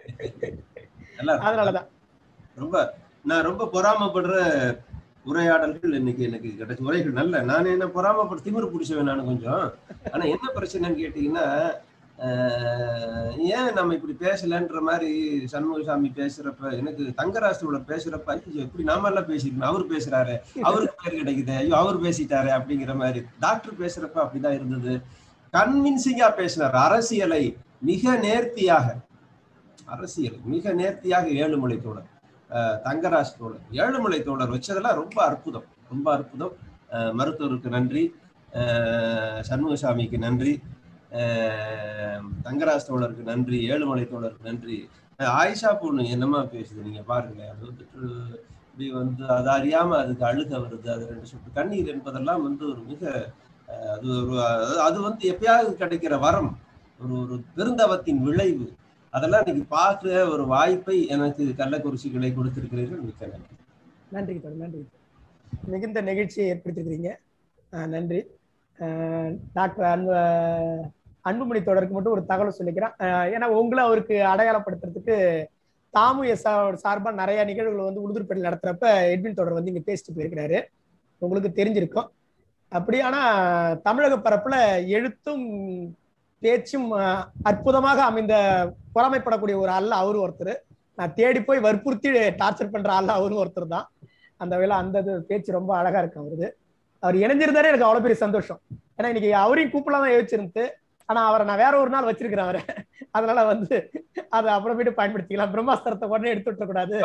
அதனாலதான் ரொம்ப நான் ரொம்ப பொறாமப்படுற உரையாடல்கள் இன்னைக்கு எனக்கு கிடைச்ச உரைகள் நல்ல. நான் என்ன பொறாமப்பட திமிரு பிடிச்சவன் நான் கொஞ்சம். ஆனா என்ன பிரச்சனைன்னு கேட்டீங்கன்னா, ஏன் நம்ம இப்படி பேசலன்ற மாதிரி சண்முகசாமி பேசுறப்ப எனக்கு தங்கராசோட பேசுறப்ப எப்படி நாம எல்லாம் பேசிக்கணும், அவர் பேசுறாரு அவருக்கு பேர் கிடைக்குது, ஐயோ அவர் பேசிட்டாரு அப்படிங்கிற மாதிரி. டாக்டர் பேசுறப்ப அப்படிதான் இருந்தது. கன்வின்சிங்கா பேசினார். அரசியலை மிக நேர்த்தியாக அரசியல் மிக நேர்த்தியாக ஏழுமலை தோழர் தங்கராஜ் தோழர் ஏழுமலை தோழர் வச்சதெல்லாம் ரொம்ப அற்புதம், ரொம்ப அற்புதம். மருத்துவருக்கு நன்றி, சண்முகசாமிக்கு நன்றி, தங்கராஜ் தோழருக்கு நன்றி, ஏழுமலை தோழருக்கு நன்றி. ஆயிஷா பொண்ணு என்னமா பேசுது நீங்க பாருங்களேன். அது வந்துட்டு இப்படி வந்து அது அறியாம அதுக்கு அழுக வருது, அது ரெண்டு சொட்டு கண்ணீர் என்பதெல்லாம் வந்து ஒரு மிக அது ஒரு அது வந்து எப்பயாவது கிடைக்கிற வரம், ஒரு ஒரு பெருந்தவத்தின் விளைவு. அதெல்லாம் இன்னைக்கு பார்க்கிற ஒரு வாய்ப்பை எனக்கு கள்ளக்குறிச்சிகளை கொடுத்திருக்கிறீர்கள். மிக்க நன்றி. நன்றி நன்றி. மிகுந்த நிகழ்ச்சியை ஏற்படுத்திருக்கிறீங்க, நன்றி. டாக்டர் அன்பு அன்புமணி தொடருக்கு மட்டும் ஒரு தகவல் சொல்லிக்கிறேன். ஏன்னா உங்களை அவருக்கு அடையாளப்படுத்துறதுக்கு தாமு எஸ் சார்பாக நிறைய நிகழ்வுகள் வந்து உளுந்தூர்பேட்டில் நடத்துறப்ப எட்வின் தொடர் வந்து இங்க பேசிட்டு போயிருக்கிறாரு, உங்களுக்கு தெரிஞ்சிருக்கும். அப்படியானா தமிழக பரப்புல எழுத்தும் பேச்சும் அற்புதமாக அமைந்த பொறாமைப்படக்கூடிய ஒரு ஆள் அவரு ஒருத்தர். நான் தேடி போய் வற்புறுத்தி டார்ச்சர் பண்ற ஆள் அவரும் ஒருத்தர் தான். அந்த வேலை அந்த பேச்சு ரொம்ப அழகா இருக்கு அவருது. அவர் இணைஞ்சிருந்தாரே எனக்கு அவ்வளவு பெரிய சந்தோஷம். ஏன்னா இன்னைக்கு அவரையும் கூப்பிடலாம் தான் யோசிச்சிருந்து, ஆனா அவரை நான் வேற ஒரு நாள் வச்சிருக்கிறேன் அவரை. அதனால வந்து அதை அப்புறமேட்டு பயன்படுத்திக்கலாம். பிரம்மாஸ்திரத்தை உடனே எடுத்து விட்டுற கூடாது,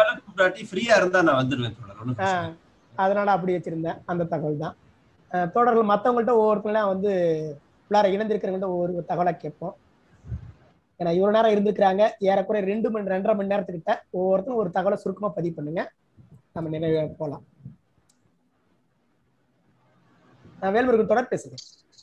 அதனால அப்படி வச்சிருந்தேன். அந்த தகவல் தான். தொடர்கள் மற்றவங்கள்ட்ட ஒவ்வொருத்தங்களாம் வந்து உள்ளார இணைந்திருக்கிறவங்கள்ட்ட ஒவ்வொரு தகவலா கேட்போம். ஏன்னா இவ்வளவு நேரம் இருந்திருக்கிறாங்க, ஏறக்குறைய ரெண்டு மணி ரெண்டரை மணி நேரத்துக்கிட்ட. ஒவ்வொருத்தரும் ஒரு தகவலை சுருக்கமா பதிவு பண்ணுங்க, நம்ம நிறைய போகலாம். நான் வேல்முருகன் தொடர் பேசுகிறேன்.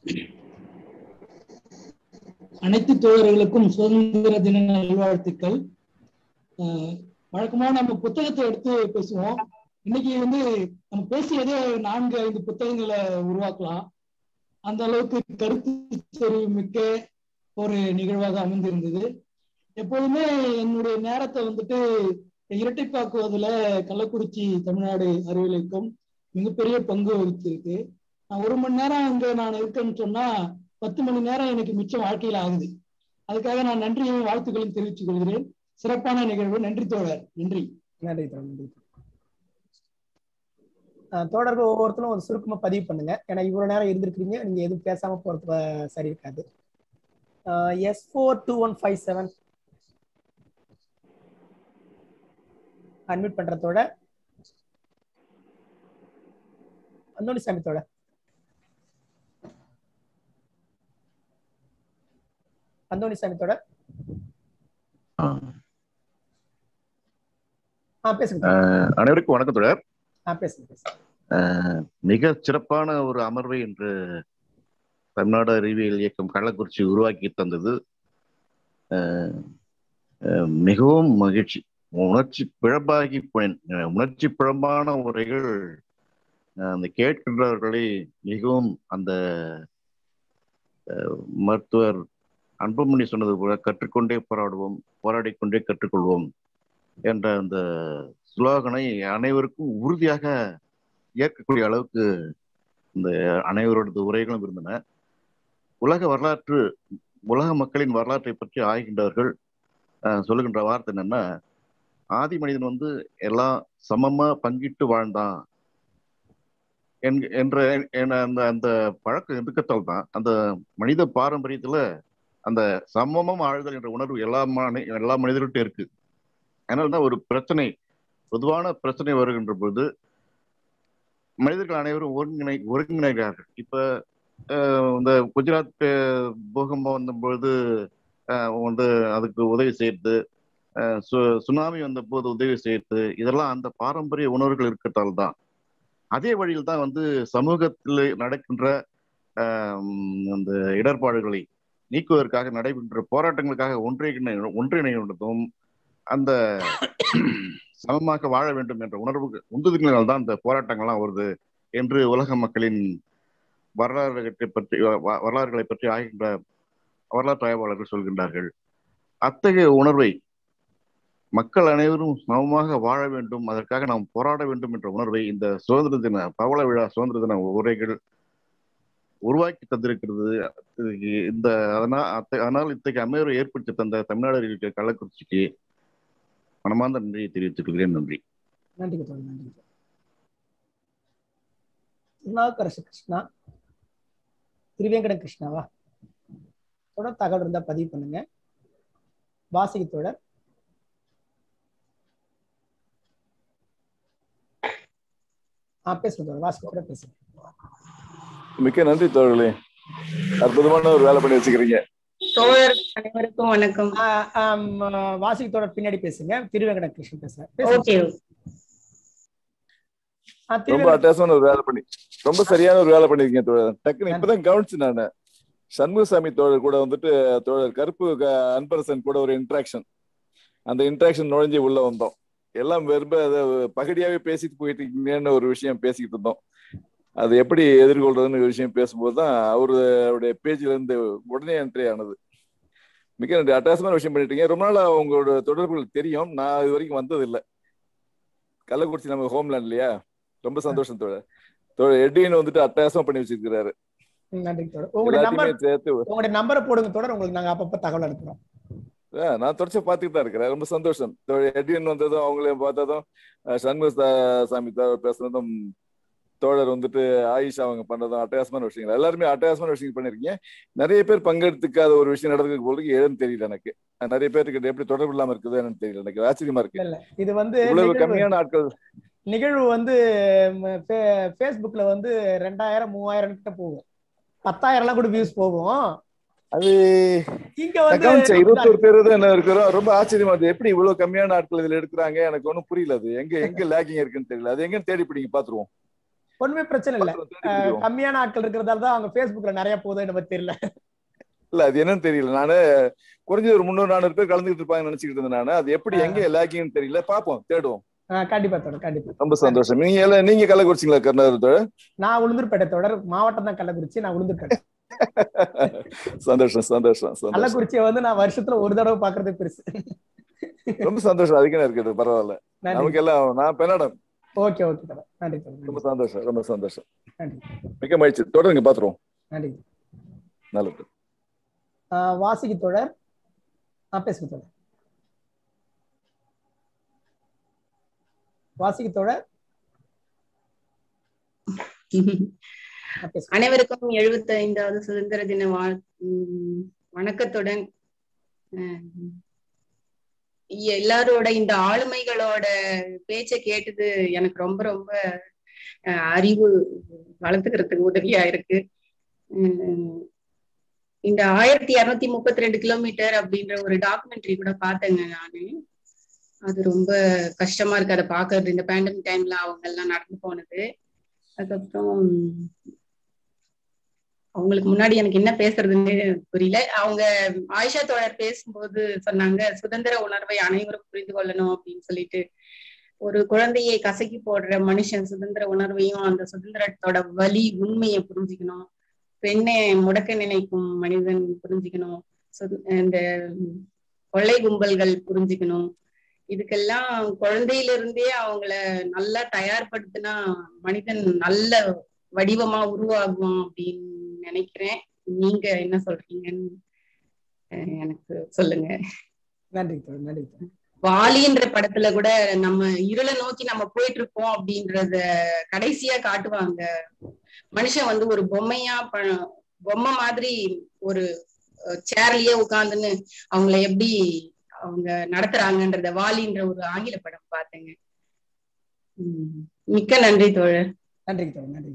அனைத்து தோழர்களுக்கும் சுதந்திர தின நல்வாழ்த்துக்கள். வழக்கமா நம்ம புத்தகத்தை எடுத்து பேசுவோம். இன்னைக்கு வந்து நம்ம பேசியதே நான்கு ஐந்து புத்தகங்களை உருவாக்கலாம். அந்த அளவுக்கு கருத்து தெரிவு மிக்க ஒரு நிகழ்வாக அமைந்திருந்தது. எப்போதுமே என்னுடைய நேரத்தை வந்துட்டு இரட்டைப்பாக்குவதில் கள்ளக்குறிச்சி தமிழ்நாடு அறிவியல் இயக்கம் மிகப்பெரிய பங்கு வகிச்சிருக்கு. நான் ஒரு மணி நேரம் அங்க நான் இருக்கேன்னு சொன்னா பத்து மணி நேரம் எனக்கு மிச்சம் வாழ்க்கையில ஆகுது. அதுக்காக நான் நன்றியையும் வாழ்த்துக்களையும் தெரிவித்துக் கொள்கிறேன். சிறப்பான நிகழ்வு. நன்றி தோழர். நன்றி நன்றி நன்றி. தோழர்கள் ஒவ்வொருத்தரும் ஒரு சுருக்கமா பதிவு பண்ணுங்க, ஏன்னா இவ்வளவு நேரம் இருந்திருக்கீங்க, நீங்க எதுவும் பேசாம போறது சரி இருக்காது. S four two one five seven admit பண்றதோட அந்தோணி சாமித்தோட அந்தோணி சாமித்தோட அனைவருக்கும் வணக்கம் தொடர். பேசுங்க. மிக சிறப்பான ஒரு அமர்வை என்று தமிழ்நாடு அறிவியல் இயக்கம் கள்ளக்குறிச்சி உருவாக்கி தந்தது. மிகவும் மகிழ்ச்சி. உணர்ச்சி பிழம்பாகி போனேன். உணர்ச்சி பிழம்பான உரைகள் அந்த கேட்கின்றவர்களை மிகவும் அந்த மருத்துவர் அன்புமணி சொன்னது போல கற்றுக்கொண்டே போராடுவோம், போராடிக்கொண்டே கற்றுக்கொள்வோம் என்ற அந்த ஸ்லோகனை அனைவருக்கும் உறுதியாக ஏற்கக்கூடிய அளவுக்கு இந்த அனைவரோட உரைகளும் இருந்தன. உலக வரலாற்று உலக மக்களின் வரலாற்றை பற்றி ஆய்கின்றவர்கள் சொல்லுகின்ற வார்த்தை என்னன்னா, ஆதி மனிதன் வந்து எல்லாம் சமமா பங்கிட்டு வாழ்ந்தான் என்ற அந்த அந்த பழக்கம் எதுக்கத்தால் தான் அந்த மனித பாரம்பரியத்துல அந்த சமமம் ஆழ்தல் என்ற உணர்வு எல்லா எல்லா மனிதர்கிட்ட இருக்கு. அதனால்தான் ஒரு பிரச்சனை, பொதுவான பிரச்சனை வருகின்ற பொழுது மனிதர்கள் அனைவரும் ஒருங்கிணை ஒருங்கிணைகிறார்கள். இப்ப இந்த குஜராத் பூகம்பம் வந்த பொழுது வந்து அதுக்கு உதவி செய்யறது, சுனாமி வந்த போது உதவி செய்யறது, இதெல்லாம் அந்த பாரம்பரிய உணர்வுகள் இருக்கிறதால் தான். அதே வழியில் தான் வந்து சமூகத்தில் நடக்கின்ற அந்த இடர்பாடுகளை நீக்குவதற்காக நடைபெற்ற போராட்டங்களுக்காக ஒன்றிணை ஒன்றிணைவதும் அந்த சமமாக வாழ வேண்டும் என்ற உணர்வு உந்துதலினால் தான் இந்த போராட்டங்கள்லாம் வருது என்று உலக மக்களின் வரலாறுகளை பற்றி வரலாறுகளை பற்றி ஆகின்ற வரலாற்று ஆய்வாளர்கள் சொல்கின்றார்கள். அத்தகைய உணர்வை மக்கள் அனைவரும் சமமாக வாழ வேண்டும், அதற்காக நாம் போராட வேண்டும் என்ற உணர்வை இந்த சுதந்திர தின பவள விழா சுதந்திர தின உரைகள் உருவாக்கி தந்திருக்கிறது. இந்த அதனால் அதனால் இத்தகைய அமைவை ஏற்படுத்தி தந்த தமிழ்நாடு இருக்கிற கள்ளக்குறிச்சிக்கு மனமார்ந்த நன்றியை தெரிவித்துக் கொள்கிறேன். நன்றி. நன்றி நன்றி. திருநாவுக்கரசு கிருஷ்ணா, திருவேங்கட கிருஷ்ணாவா? தொடர் தகவல் இருந்தா பதிவு பண்ணுங்க. வாசிக்கு தொடர். பேசுங்க வாசிக்கு தொடர் பேசுங்க. மிக்க நன்றி தோழர்களே, அற்புதமான ஒரு வேலை பண்ணி வச்சுக்கிறீங்க. தோழர் அனைவருக்கும் வணக்கம். வாசிக்கு தொடர் பின்னாடி பேசுங்க. திருவேங்கட கிருஷ்ணன் பேசுறேன். ரொம்ப அட்டகாசமான ஒரு வேலை பண்ணி, ரொம்ப சரியான ஒரு வேலை பண்ணிருக்கீங்க தோழர். டக்குன்னு இப்பதான் கவனிச்சு நானு சண்முகசாமி தோழர் கூட வந்துட்டு தோழர் கருப்பு அன்பரசன் கூட ஒரு இன்ட்ராக்ஷன், அந்த இன்ட்ராக்ஷன் நுழைஞ்சு உள்ள வந்தோம். எல்லாம் வெறும் அதை பகடியாவே பேசிட்டு போயிட்டு இருக்கீங்கன்னு ஒரு விஷயம் பேசிக்கிட்டு இருந்தோம். அது எப்படி எதிர்கொள்றதுன்னு ஒரு விஷயம் பேசும்போதுதான் அவருடைய பேஜ்ல இருந்து உடனே என்ட்ரி ஆனது. மிக நன்றி. அட்டகாசமான விஷயம் பண்ணிட்டீங்க. ரொம்ப நாள் உங்களோட தொடர்புகள் தெரியும், நான் இது வரைக்கும் வந்தது இல்லை. கள்ளக்குறிச்சி நம்ம ஹோம்லேண்ட் இல்லையா? ரொம்ப சந்தோஷம் தோழர். தோழர் எட்வின் வந்துட்டு அட்டகாசமா பண்ணி வச்சிருக்கிறாரு. நன்றி தோழர். உங்களுடைய நம்பரை போடுங்க தோழர், உங்களுக்கு நாங்க அப்பப்ப தகவல் அனுப்புறோம். நான் தொடர்ச்சி பார்த்துட்டு தான் இருக்கிறேன். ரொம்ப சந்தோஷம். எட்வின் வந்ததும் அவங்களையும் பார்த்ததும் சண்முக சாமி பேசுனதும் தோழர் வந்துட்டு ஆயிஷா அவங்க பண்றதும் அட்டகாசமான விஷயங்கள். எல்லாருமே அட்டகாசமான விஷயங்கள் பண்ணிருக்கீங்க. நிறைய பேர் பங்கெடுத்துக்காத ஒரு விஷயம் நடந்துக்கு போது ஏன்னு தெரியல எனக்கு. நிறைய பேருக்கு எப்படி தொடர்பு இல்லாம இருக்குது என்னன்னு தெரியல. எனக்கு ஆச்சரியமா இருக்கு. இது வந்து இவ்வளவு கம்மியான ஆட்கள் நிகழ்வு வந்து பேஸ்புக்ல வந்து ரெண்டாயிரம் மூவாயிரம் கிட்ட போகும், பத்தாயிரம் எல்லாம் கூட வியூஸ் போகும். அது இருபத்தொரு பேர் தான் என்ன இருக்கிறோம். ரொம்ப ஆச்சரியமா இருக்கு, எப்படி இவ்வளவு கம்மியான ஆட்கள் இதுல எடுக்கிறாங்க. எனக்கு ஒன்னும் புரியல. அது எங்க எங்க லேக்கிங் இருக்குன்னு தெரியல. அது எங்கன்னு தேடி பிடிங்க பாத்துருவோம். ஒண்ணுமே பிரச்சனை இல்ல, கம்மியான ஆட்கள் இருக்கிறதால தான் அவங்க பேஸ்புக்ல நிறைய போகுது நம்ம தெரியல. இல்ல அது என்னன்னு தெரியல. நானு குறைஞ்சது ஒரு முன்னூறு நானூறு பேர் கலந்துட்டு இருப்பாங்கன்னு நினைச்சுக்கிட்டு இருந்தேன் நானு. அது எப்படி எங்க லேக்கிங்னு தெரியல. பாப்போம், தேடுவோம். கண்டிப்பா தோழர், கண்டிப்பா. ரொம்ப சந்தோஷம். நீங்க எல்லாம் நீங்க கள்ளக்குறிச்சிங்களா? கர்நாடக தோழர். நான் உளுந்தூர்பேட்டை தோழர், மாவட்டம் தான் கள்ளக்குறிச்சி, நான் உளுந்தூர்பேட்டை. சந்தோஷம் சந்தோஷம். கள்ளக்குறிச்சியை வந்து நான் வருஷத்துல ஒரு தடவை பாக்குறது பெருசு. ரொம்ப சந்தோஷம். அதுக்கு என்ன இருக்குது, பரவாயில்ல. நமக்கு எல்லாம் நான் பெண்ணாடம். ஓகே ஓகே தோழர், நன்றி தோழர். ரொம்ப சந்தோஷம், ரொம்ப சந்தோஷம். நன்றி, மிக்க மகிழ்ச்சி. தொடருங்க, பாத்துருவோம். நன்றி. நல்லது. வாசிக்கு தோழர் பேசுங்க தோழர். வாசிக்கு தோழர். அனைவருக்கும் எழுபத்தி ஐந்தாவது சுதந்திர தின வாழ் வணக்கத்துடன் எல்லாரோட இந்த ஆளுமைகளோட பேச்ச கேட்டது எனக்கு ரொம்ப ரொம்ப அறிவு வளர்த்துக்கிறதுக்கு உதவியா இருக்கு. இந்த ஆயிரத்தி இருநூத்தி முப்பத்தி ரெண்டு கிலோமீட்டர் அப்படின்ற ஒரு டாக்குமெண்ட்ரி கூட பார்த்தேங்க நானு. அது ரொம்ப கஷ்டமா இருக்கு அதை பாக்குறது. இந்த பேண்டமிக் டைம்ல அவங்க எல்லாம் நடந்து போனது. அதுக்கப்புறம் அவங்களுக்கு முன்னாடி எனக்கு என்ன பேசுறதுன்னு புரியல. அவங்க ஆயிஷா தோழர் பேசும்போது சொன்னாங்க, சுதந்திர உணர்வை அனைவரும் புரிந்து கொள்ளணும் அப்படின்னு சொல்லிட்டு. ஒரு குழந்தையை கசக்கி போடுற மனுஷன் சுதந்திர உணர்வையும் அந்த சுதந்திரத்தோட வலி உண்மையை புரிஞ்சுக்கணும். பெண்ணை முடக்க நினைக்கும் மனிதன் புரிஞ்சுக்கணும். இந்த கொள்ளை கும்பல்கள் புரிஞ்சுக்கணும். இதுக்கெல்லாம் குழந்தையில இருந்தே அவங்கள நல்லா தயார்படுத்தினா மனிதன் நல்ல வடிவமா உருவாகும் அப்படின்னு நினைக்கிறேன். நீங்க என்ன சொல்றீங்கன்னு எனக்கு சொல்லுங்க. நன்றி நன்றி. வாலின்ற படத்துல கூட நம்ம இருளை நோக்கி நம்ம போயிட்டு இருக்கோம் அப்படின்றத கடைசியா காட்டுவாங்க. மனுஷன் வந்து ஒரு பொம்மையா பொம்மை மாதிரி ஒரு சேர்லயே உட்கார்ந்துன்னு அவங்கள எப்படி அவங்க நடத்துறாங்கன்றத வாலின்ற ஒரு ஆங்கில படம் பார்த்தேங்க. உம் மிக்க நன்றி தோழர். நன்றி தோழர், நன்றி.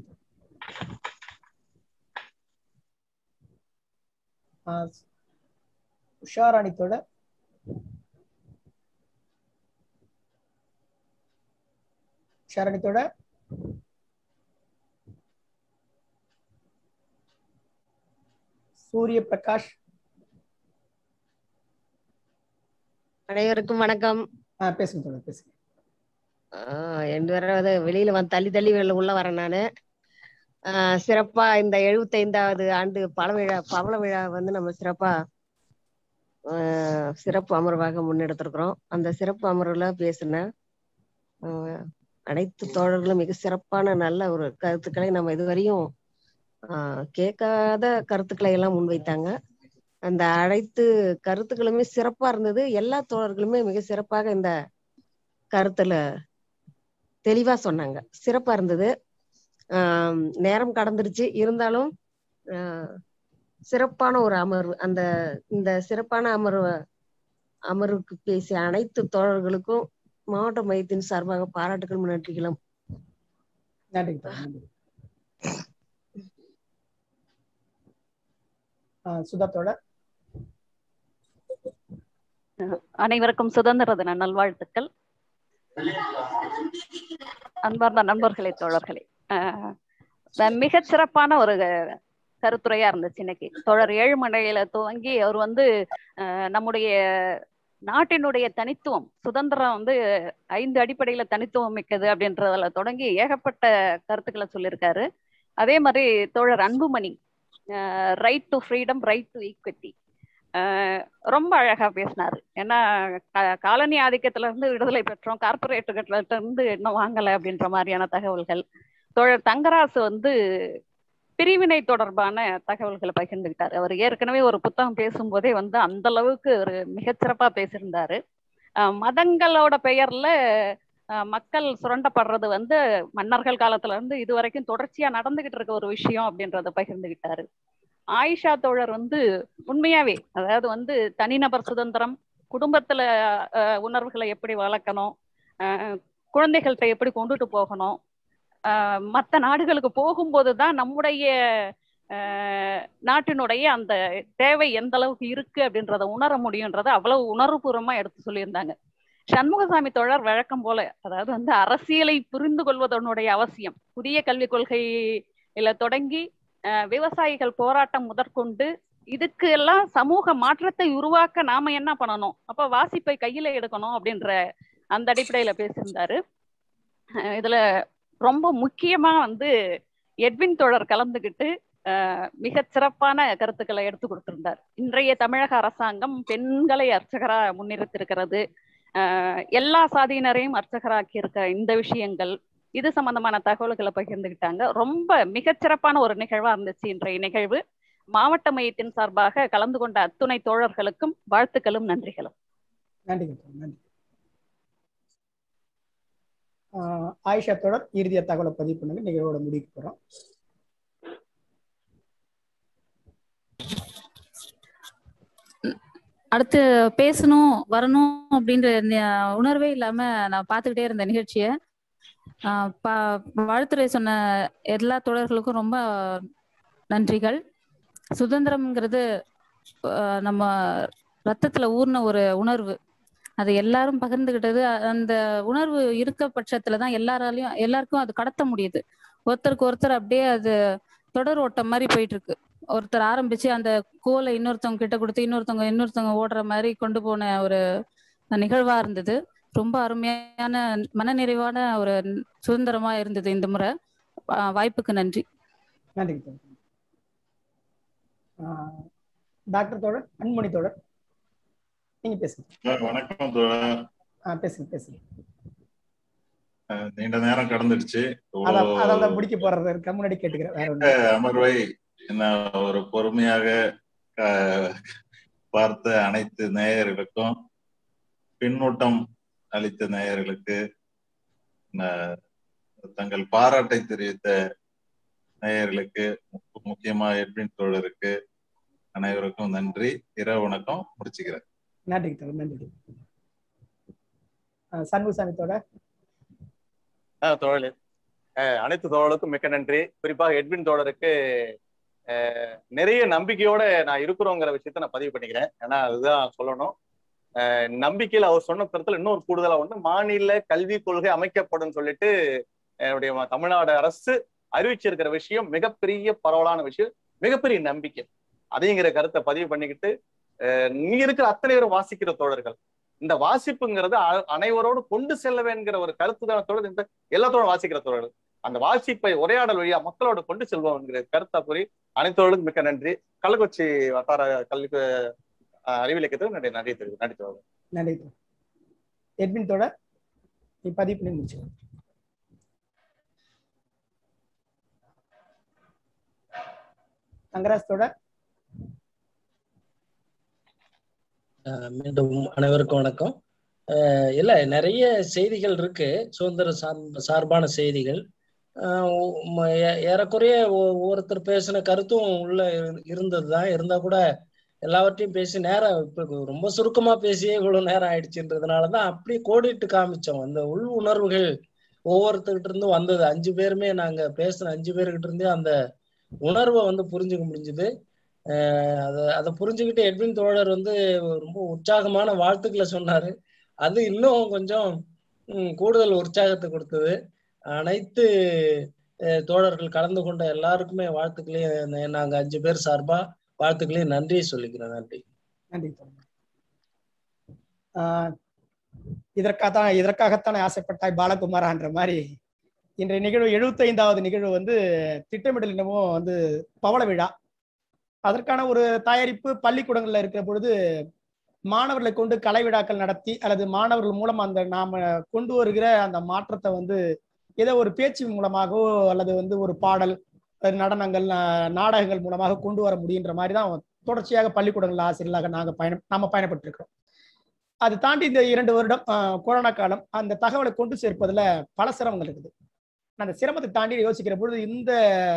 உஷாராணி தோழர். உஷாராணி தோழர். சூரிய பிரகாஷ். அனைவருக்கும் வணக்கம். பேசுங்க தோழர், பேசுங்க. ஆஹ் ரெண்டு பேரும் வெளியில வந்து தள்ளி தள்ளி உள்ள வரேன் நானு. ஆஹ் சிறப்பா இந்த எழுபத்தி ஐந்தாவது ஆண்டு பல விழா பவள விழா வந்து நம்ம சிறப்பா ஆஹ் சிறப்பு அமர்வாக முன்னெடுத்திருக்கிறோம். அந்த சிறப்பு அமர்வுல பேசின ஆஹ் அனைத்து தோழர்களும் மிக சிறப்பான நல்ல ஒரு கருத்துக்களை நம்ம இதுவரையும் ஆஹ் கேட்காத கருத்துக்களை எல்லாம் முன்வைத்தாங்க. அந்த அனைத்து கருத்துக்களுமே சிறப்பா இருந்தது. எல்லா தோழர்களுமே மிக சிறப்பாக இந்த கருத்துல தெளிவா சொன்னாங்க. சிறப்பா இருந்தது. ஆஹ் நேரம் கடந்துருச்சு, இருந்தாலும் ஆஹ் சிறப்பான ஒரு அமர்வு. அந்த இந்த சிறப்பான அமர்வு அமர்வுக்கு பேசிய அனைத்து தோழர்களுக்கும் மாவட்ட மையத்தின் சார்பாக பாராட்டுகளும் நன்றிகளும். நன்றி. சுதாத்தோட அனைவருக்கும் சுதந்திர தின நல்வாழ்த்துக்கள். அன்பார்ந்த நண்பர்களே, தோழர்களே, மிகச் சிறப்பான ஒரு கருத்துரையா இருந்துச்சு இன்னைக்கு. தோழர் ஏழுமலையில துவங்கி அவர் வந்து நம்முடைய நாட்டினுடைய தனித்துவம், சுதந்திரம் வந்து ஐந்து அடிப்படையில தனித்துவம் மிக்கது அப்படின்றதுல தொடங்கி ஏகப்பட்ட கருத்துக்களை சொல்லியிருக்காரு. அதே மாதிரி தோழர் Anbumani right to freedom, right to equity ரொம்ப அழகா பேசினாரு. ஏன்னா காலனி ஆதிக்கத்துல இருந்து விடுதலை பெற்றோம், கார்பரேட்டுகிட்ட இருந்து இன்னும் வாங்கலை அப்படின்ற மாதிரியான தகவல்கள். தோழர் தங்கராசு வந்து பிரிவினை தொடர்பான தகவல்களை பகிர்ந்துகிட்டாரு. அவர் ஏற்கனவே ஒரு புத்தகம் பேசும்போதே வந்து அந்த அளவுக்கு ஒரு மிகச்சிறப்பா பேசியிருந்தாரு. அஹ் மதங்களோட பெயர்ல மக்கள் சுரண்டப்படுறது வந்து மன்னர்கள் காலத்துல இருந்து இது வரைக்கும் தொடர்ச்சியா நடந்துகிட்டு இருக்க ஒரு விஷயம் அப்படின்றத பகிர்ந்துகிட்டாரு. ஆயிஷா தோழர் வந்து உண்மையாவே, அதாவது வந்து தனிநபர் சுதந்திரம், குடும்பத்துல அஹ் உணர்வுகளை எப்படி வளர்க்கணும், அஹ் குழந்தைகள்கிட்ட எப்படி கொண்டுட்டு போகணும், ஆஹ் மற்ற நாடுகளுக்கு போகும்போதுதான் நம்முடைய ஆஹ் நாட்டினுடைய அந்த தேவை எந்த அளவுக்கு இருக்கு அப்படின்றத உணர முடியுன்றத அவ்வளவு உணர்வுபூர்வமா எடுத்து சொல்லியிருந்தாங்க. சண்முகசாமி தோழர் வழக்கம் போல, அதாவது வந்து அரசியலை புரிந்து கொள்வதனுடைய அவசியம், புதிய கல்விக் கொள்கையில தொடங்கி அஹ் விவசாயிகள் போராட்டம் முதற்கொண்டு இதுக்கு எல்லாம் சமூக மாற்றத்தை உருவாக்க நாம என்ன பண்ணணும், அப்ப வாசிப்பை கையில எடுக்கணும் அப்படின்ற அந்த அடிப்படையில பேசியிருந்தாரு. இதுல ரொம்ப முக்கியமா வந்து எட்வின் தோழர் கலந்துகிட்டு அஹ் மிக சிறப்பான கருத்துக்களை எடுத்து கொடுத்திருந்தார். இன்றைய தமிழக அரசாங்கம் பெண்களை அர்ச்சகரா முன்னிறுத்திருக்கிறது, அஹ் எல்லா சாதியினரையும் அர்ச்சகராக்கி இருக்க இந்த விஷயங்கள், இது சம்பந்தமான தகவல்களை பகிர்ந்துகிட்டாங்க. ரொம்ப மிகச்சிறப்பான ஒரு நிகழ்வா இருந்துச்சு இன்றைய நிகழ்வு. மாவட்ட மையத்தின் சார்பாக கலந்து கொண்ட அத்துணை தோழர்களுக்கும் வாழ்த்துக்களும் நன்றிகளும். நன்றி. நன்றி. ஆயிஷா தோழர் இறுதிய தகவலை பதிவு பண்ணுங்க, நிகழ்வோட முடிவுக்கு போறோம். அடுத்து பேசணும் வரணும் அப்படின்ற உணர்வே இல்லாம நான் பார்த்துக்கிட்டே இருந்த நிகழ்ச்சியை பா வாழ்த்துறை சொன்ன எல்லா தோழர்களுக்கும் ரொம்ப நன்றிகள். சுதந்திரம்ங்கிறது நம்ம ரத்தத்துல ஊர்ன ஒரு உணர்வு, அது எல்லாரும் பகிர்ந்துகிட்டது. அந்த உணர்வு இருக்க பட்சத்துலதான் எல்லாராலையும் எல்லாருக்கும் அது கடத்த முடியுது. ஒருத்தருக்கு ஒருத்தர் அப்படியே அது தொடர் ஓட்டம் மாதிரி போயிட்டு இருக்கு. ஒருத்தர் ஆரம்பிச்சு அந்த கோலை இன்னொருத்தவங்க கிட்ட கொடுத்து இன்னொருத்தவங்க இன்னொருத்தவங்க ஓடுற மாதிரி கொண்டு போன ஒரு நிகழ்வா இருந்தது. ரொம்ப அருமையான மனநிறைவான ஒரு சுதந்திரமா இருந்தது இந்த முறை. வாய்ப்புக்கு நன்றி. நன்றி. டாக்டர் தோழர் அன்புமணி தோழர், நீங்க பேசுங்க. வணக்கம் தோழர். பேசுங்க பேசுங்க. நீண்ட நேரம் கடந்துடுச்சு, அதான் முடிக்க போறது இருக்க முன்னாடி கேட்டுக்கிறேன். அமர்வை என்ன ஒரு பொறுமையாக பார்த்த அனைத்து நேயர்களுக்கும், பின்னூட்டம் அளித்த நேயர்களுக்கு, தங்கள் பாராட்டை தெரிவித்த நேயர்களுக்கு, முக்கியமா எட்வின் தோழருக்கு, அனைவருக்கும் நன்றி. இரவு வணக்கம். முடிச்சுக்கிறேன். நன்றி தோழர். நன்றி. சண்முகசாமி தோழர். தோழர் அனைத்து தோழருக்கும் மிக்க நன்றி. குறிப்பாக எட்வின் தோழருக்கு நிறைய நம்பிக்கையோட நான் இருக்கிறோங்கிற விஷயத்த நான் பதிவு பண்ணிக்கிறேன். ஏன்னா அதுதான் சொல்லணும். நம்பிக்கையில் அவர் சொன்ன கருத்துல இன்னொரு கூடுதலா ஒண்ணு, மாநில கல்விக் கொள்கை அமைக்கப்படும் சொல்லிட்டு என்னுடைய தமிழ்நாடு அரசு அறிவிச்சிருக்கிற விஷயம் மிகப்பெரிய பரவலான விஷயம், மிகப்பெரிய நம்பிக்கை. அதைங்கிற கருத்தை பதிவு பண்ணிக்கிட்டு, நீ இருக்கிற அத்தனை பேரும் வாசிக்கிற தோழர்கள், இந்த வாசிப்புங்கிறது அனைவரோடு கொண்டு செல்ல வேண்டிய ஒரு கருத்து தோழர், இந்த எல்லாத்தோட வாசிக்கிற தோழர்கள் அந்த வாசிப்பை உரையாடல் வழியா மக்களோட கொண்டு செல்வோம் என்கிற கருத்தா கூறி அனைத்தோர்களுக்கும் மிக்க நன்றி. கள்ளக்குறிச்சி வட்டார கல்வி அறிவியலுக்கு நன்றி நன்றி தெரிவித்து நன்றி தோழர். நன்றி. எட்வின் தோழர், நீ பதிவு பண்ணி முடிச்சு. தங்கராஜோட. மீண்டும் அனைவருக்கும் வணக்கம். இல்ல நிறைய செய்திகள் இருக்கு, சுதந்திர சார்பான செய்திகள். ஏறக்குறைய ஒவ்வொருத்தர் பேசின கருத்தும் உள்ள இருந்ததுதான். இருந்தா கூட எல்லாவற்றையும் பேசி நேரம் இப்ப ரொம்ப சுருக்கமா பேசியே இவ்வளவு நேரம் ஆயிடுச்சுன்றதுனாலதான் அப்படியே கோடிட்டு காமிச்சோம். அந்த உள் உணர்வுகள் ஒவ்வொருத்தர்கிட்ட இருந்தும் வந்தது. அஞ்சு பேருமே நாங்க பேசின அஞ்சு பேர்கிட்ட இருந்தே அந்த உணர்வை வந்து புரிஞ்சுக்க முடிஞ்சுது. அஹ் அதை அதை புரிஞ்சுக்கிட்டு எட்வின் தோழர் வந்து ரொம்ப உற்சாகமான வாழ்த்துக்களை சொன்னாரு. அது இன்னும் கொஞ்சம் உம் கூடுதல் உற்சாகத்தை கொடுத்தது. அனைத்து தோழர்கள் கலந்து கொண்ட எல்லாருக்குமே வாழ்த்துக்களையும் நாங்க அஞ்சு பேர் சார்பா வாழ்த்துக்களையும் நன்றியை சொல்லிக்கிறேன். நன்றி. நன்றி. ஆஹ் இதற்காகத்தான் இதற்காகத்தான் ஆசைப்பட்டாய் பாலகுமாரான்ற மாதிரி இன்றைய நிகழ்வு எழுபத்தி ஐந்தாவது நிகழ்வு வந்து திட்டமிடல் என்னமோ வந்து பவள விழா. அதற்கான ஒரு தயாரிப்பு பள்ளிக்கூடங்கள்ல இருக்கிற பொழுது மாணவர்களை கொண்டு கலை விழாக்கள் நடத்தி அல்லது மாணவர்கள் மூலம் அந்த நாம கொண்டு வருகிற அந்த மாற்றத்தை வந்து ஏதோ ஒரு பேச்சு மூலமாகவோ அல்லது வந்து ஒரு பாடல் நடனங்கள் நாடகங்கள் மூலமாக கொண்டு வர முடியுன்ற மாதிரி தான் தொடர்ச்சியாக பள்ளிக்கூடங்கள் ஆசிரியர்களாக நாங்கள் பயணம் நாம பயணப்பட்டிருக்கிறோம். அது தாண்டி இந்த இரண்டு வருடம் கொரோனா காலம் அந்த தகவலை கொண்டு சேர்ப்பதுல பல சிரமங்கள் இருக்குது. அந்த சிரமத்தை தாண்டி யோசிக்கிற பொழுது இந்த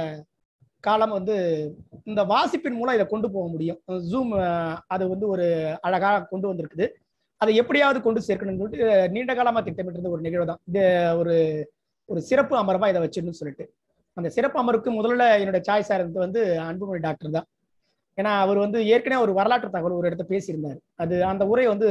காலம் வந்து இந்த வாசிப்பின் மூலம் இதை கொண்டு போக முடியும். ஜூம் அது வந்து ஒரு அழகாக கொண்டு வந்திருக்குது. அதை எப்படியாவது கொண்டு சேர்க்கணும்னு சொல்லிட்டு நீண்ட காலமா திட்டமிட்டிருந்த ஒரு நிகழ்வு தான் இது. ஒரு ஒரு சிறப்பு அமர்வா இதை வச்சிடணும்னு சொல்லிட்டு அந்த சிறப்பு அமர்வுக்கு முதல்ல என்னோட சாய்ஸா இருந்தது வந்து அன்புமணி டாக்டர் தான். ஏன்னா அவர் வந்து ஏற்கனவே ஒரு வரலாற்று தகவல் ஒரு இடத்த பேசியிருந்தார். அது அந்த உரை வந்து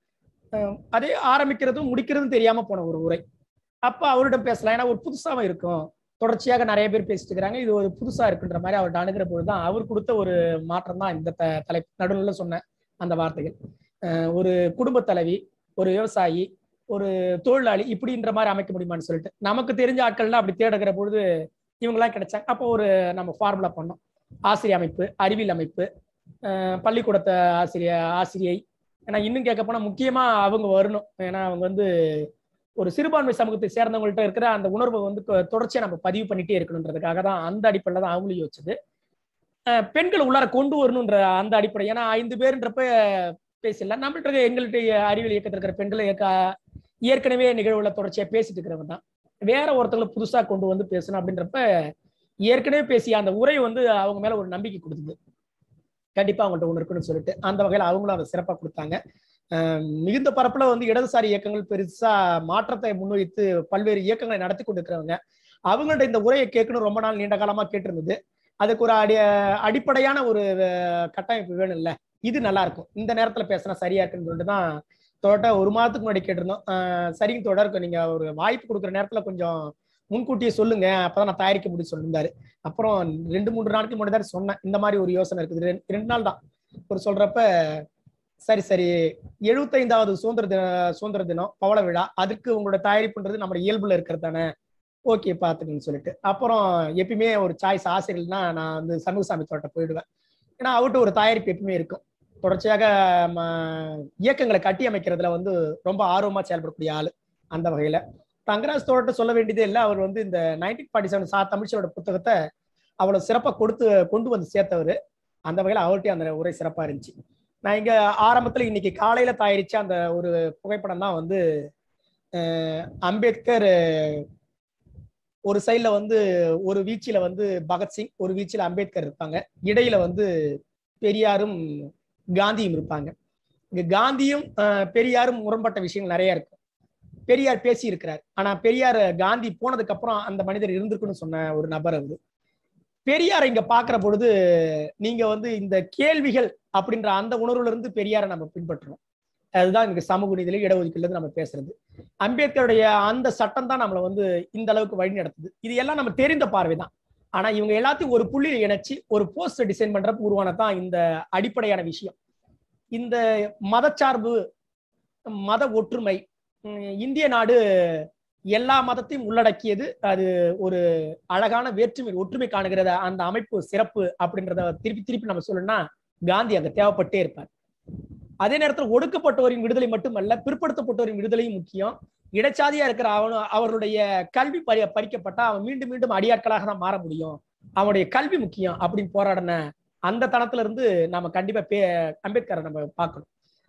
அதே ஆரம்பிக்கிறதும் முடிக்கிறதும் தெரியாம போன ஒரு உரை. அப்ப அவரிடம் பேசலாம், ஏன்னா ஒரு புதுசாக இருக்கும், தொடர்ச்சியாக நிறைய பேர் பேசிட்டு இருக்கிறாங்க, இது ஒரு புதுசா இருக்குன்ற மாதிரி அவர்கிட்ட அணுகிற பொழுதுதான் அவர் கொடுத்த ஒரு மாற்றம் தான் இந்த த தலைப்பு நடுவில் சொன்ன அந்த வார்த்தைகள். ஒரு குடும்ப தலைவி, ஒரு விவசாயி, ஒரு தொழிலாளி இப்படின்ற மாதிரி அமைக்க முடியுமான்னு சொல்லிட்டு நமக்கு தெரிஞ்ச ஆட்கள்லாம் அப்படி தேடுகிற பொழுது இவங்கெல்லாம் கிடைச்சாங்க. அப்போ ஒரு நம்ம ஃபார்முலா பண்ணோம். ஆசிரியர் அமைப்பு, அறிவியல் அமைப்பு, பள்ளிக்கூடத்தை ஆசிரியர் ஆசிரியை. ஏன்னா இன்னும் கேட்க போனா முக்கியமா அவங்க வரணும். ஏன்னா அவங்க வந்து ஒரு சிறுபான்மை சமூகத்தை சேர்ந்தவங்கள்ட்ட இருக்கிற அந்த உணர்வை வந்து தொடர்ச்சியா நம்ம பதிவு பண்ணிட்டே இருக்கணுன்றதுக்காக தான் அந்த அடிப்படையில தான் அவங்களும் யோசிச்சது. பெண்கள் உள்ளார கொண்டு வரணுன்ற அந்த அடிப்படை. ஏன்னா ஐந்து பேருன்றப்ப பேசல, நம்மள்ட்ட எங்கள்கிட்ட அறிவியல் இயக்கத்தில் இருக்கிற பெண்களை ஏற்கனவே நிகழ்வுல தொடர்ச்சியா பேசிட்டு இருக்கிறவங்க தான். வேற ஒருத்தங்களை புதுசா கொண்டு வந்து பேசணும் அப்படின்றப்ப ஏற்கனவே பேசிய அந்த உரை வந்து அவங்க மேல ஒரு நம்பிக்கை கொடுத்தது. கண்டிப்பா அவங்கள்ட்ட ஒண்ணு இருக்குன்னு சொல்லிட்டு அந்த வகையில அவங்களும் அதை சிறப்பா கொடுத்தாங்க. அஹ் மிகுந்த பரப்புல வந்து இடதுசாரி இயக்கங்கள் பெருசா மாற்றத்தை முன்வைத்து பல்வேறு இயக்கங்களை நடத்தி கொண்டு இருக்கிறவங்க அவங்கள்ட்ட இந்த உரையை கேட்கணும் ரொம்ப நாள் நீண்ட காலமா கேட்டிருந்தது. அதுக்கு ஒரு அடி அடிப்படையான ஒரு கட்டமைப்பு வேணும் இல்ல, இது நல்லா இருக்கும், இந்த நேரத்துல பேசினா சரியா இருக்குன்னு சொல்லிட்டு தான் தோட்ட ஒரு மாதத்துக்கு முன்னாடி கேட்டிருந்தோம். ஆஹ் சரிங்க தோட, நீங்க ஒரு வாய்ப்பு கொடுக்குற நேரத்துல கொஞ்சம் முன்கூட்டியே சொல்லுங்க, அப்பதான் நான் தயாரிக்க முடியும் சொல்லியிருந்தாரு. அப்புறம் ரெண்டு மூன்று நாட்களுக்கு முன்னாடி தான் சொன்னேன் இந்த மாதிரி ஒரு யோசனை இருக்குது. ரெண்டு நாள் தான் ஒரு சொல்றப்ப சரி சரி எழுபத்தி ஐந்தாவது சுதந்திர தின சுதந்திர தினம் பவள விழா, அதுக்கு உங்களோட தயாரிப்புன்றது நம்ம இயல்புல இருக்கிறது தானே, ஓகே பாத்துக்கன்னு சொல்லிட்டு அப்புறம் எப்பயுமே ஒரு சாய்ஸ் ஆசிரியர்னா நான் வந்து சண்முகசாமி தோட்ட போயிடுவேன். ஏன்னா அவர்கிட்ட ஒரு தயாரிப்பு எப்பயுமே இருக்கும். தொடர்ச்சியாக இயக்கங்களை கட்டி அமைக்கிறதுல வந்து ரொம்ப ஆர்வமா செயல்படக்கூடிய ஆளு. அந்த வகையில தங்கராஜ் தோட்ட சொல்ல வேண்டியதே இல்லை. அவர் வந்து இந்த நைன்டீன் ஃபார்ட்டி செவன் சா தமிழ்ச்சியோட புத்தகத்தை அவ்வளவு சிறப்பா கொடுத்து கொண்டு வந்து சேர்த்தவர். அந்த வகையில அவர்கிட்டயும் அந்த உரை சிறப்பா இருந்துச்சு. நான் இங்க ஆரம்பத்துல இன்னைக்கு காலையில தயாரிச்ச அந்த ஒரு புகைப்படம் தான் வந்து அம்பேத்கர் ஒரு சைட்ல வந்து ஒரு வீச்சில வந்து பகத்சிங், ஒரு வீச்சில அம்பேத்கர் இருப்பாங்க, இடையில வந்து பெரியாரும் காந்தியும் இருப்பாங்க. இங்க காந்தியும் பெரியாரும் முரண்பட்ட விஷயங்கள் நிறைய இருக்கு. பெரியார் பேசி இருக்கிறார், ஆனா பெரியார் காந்தி போனதுக்கு அப்புறம் அந்த மனிதர் இருந்திருக்குன்னு சொன்ன ஒரு நபர் அது. பெரியாரை இங்க பாக்குற பொழுது நீங்க வந்து இந்த கேள்விகள் அப்படின்ற அந்த உணர்வுல இருந்து பெரியாரை நம்ம பின்பற்றணும். அதுதான் இங்க சமூக நீதியில இடஒதுக்கீடுல நம்ம பேசுறது. அம்பேத்கருடைய அந்த சட்டம் தான் நம்மளை வந்து இந்த அளவுக்கு வழி நடத்துது. இது எல்லாம் நம்ம தெரிந்த பார்வைதான். ஆனா இவங்க எல்லாத்தையும் ஒரு புள்ளியை இணைச்சு ஒரு போஸ்டர் டிசைன் பண்றப்ப உருவானதான் இந்த அடிப்படையான விஷயம். இந்த மதச்சார்பு, மத ஒற்றுமை, இந்திய நாடு எல்லா மதத்தையும் உள்ளடக்கியது, அது ஒரு அழகான வேற்றுமை ஒற்றுமை காணுகிறத அந்த அமைப்பு சிறப்பு அப்படின்றத திருப்பி திருப்பி நம்ம சொல்லணும்னா காந்தி அங்க தேவைப்பட்டே இருப்பார். அதே நேரத்தில் ஒடுக்கப்பட்டவரின் விடுதலை மட்டுமல்ல, பிற்படுத்தப்பட்டவரின் விடுதலையும் முக்கியம். இடச்சாதியா இருக்கிற அவனு அவர்களுடைய கல்வி பறி பறிக்கப்பட்டா அவன் மீண்டும் மீண்டும் அடியாட்களாக தான் மாற முடியும். அவனுடைய கல்வி முக்கியம் அப்படின்னு போராடின அந்த தளத்துல இருந்து நாம கண்டிப்பா பே அம்பேத்கரை நம்ம பார்க்கணும்.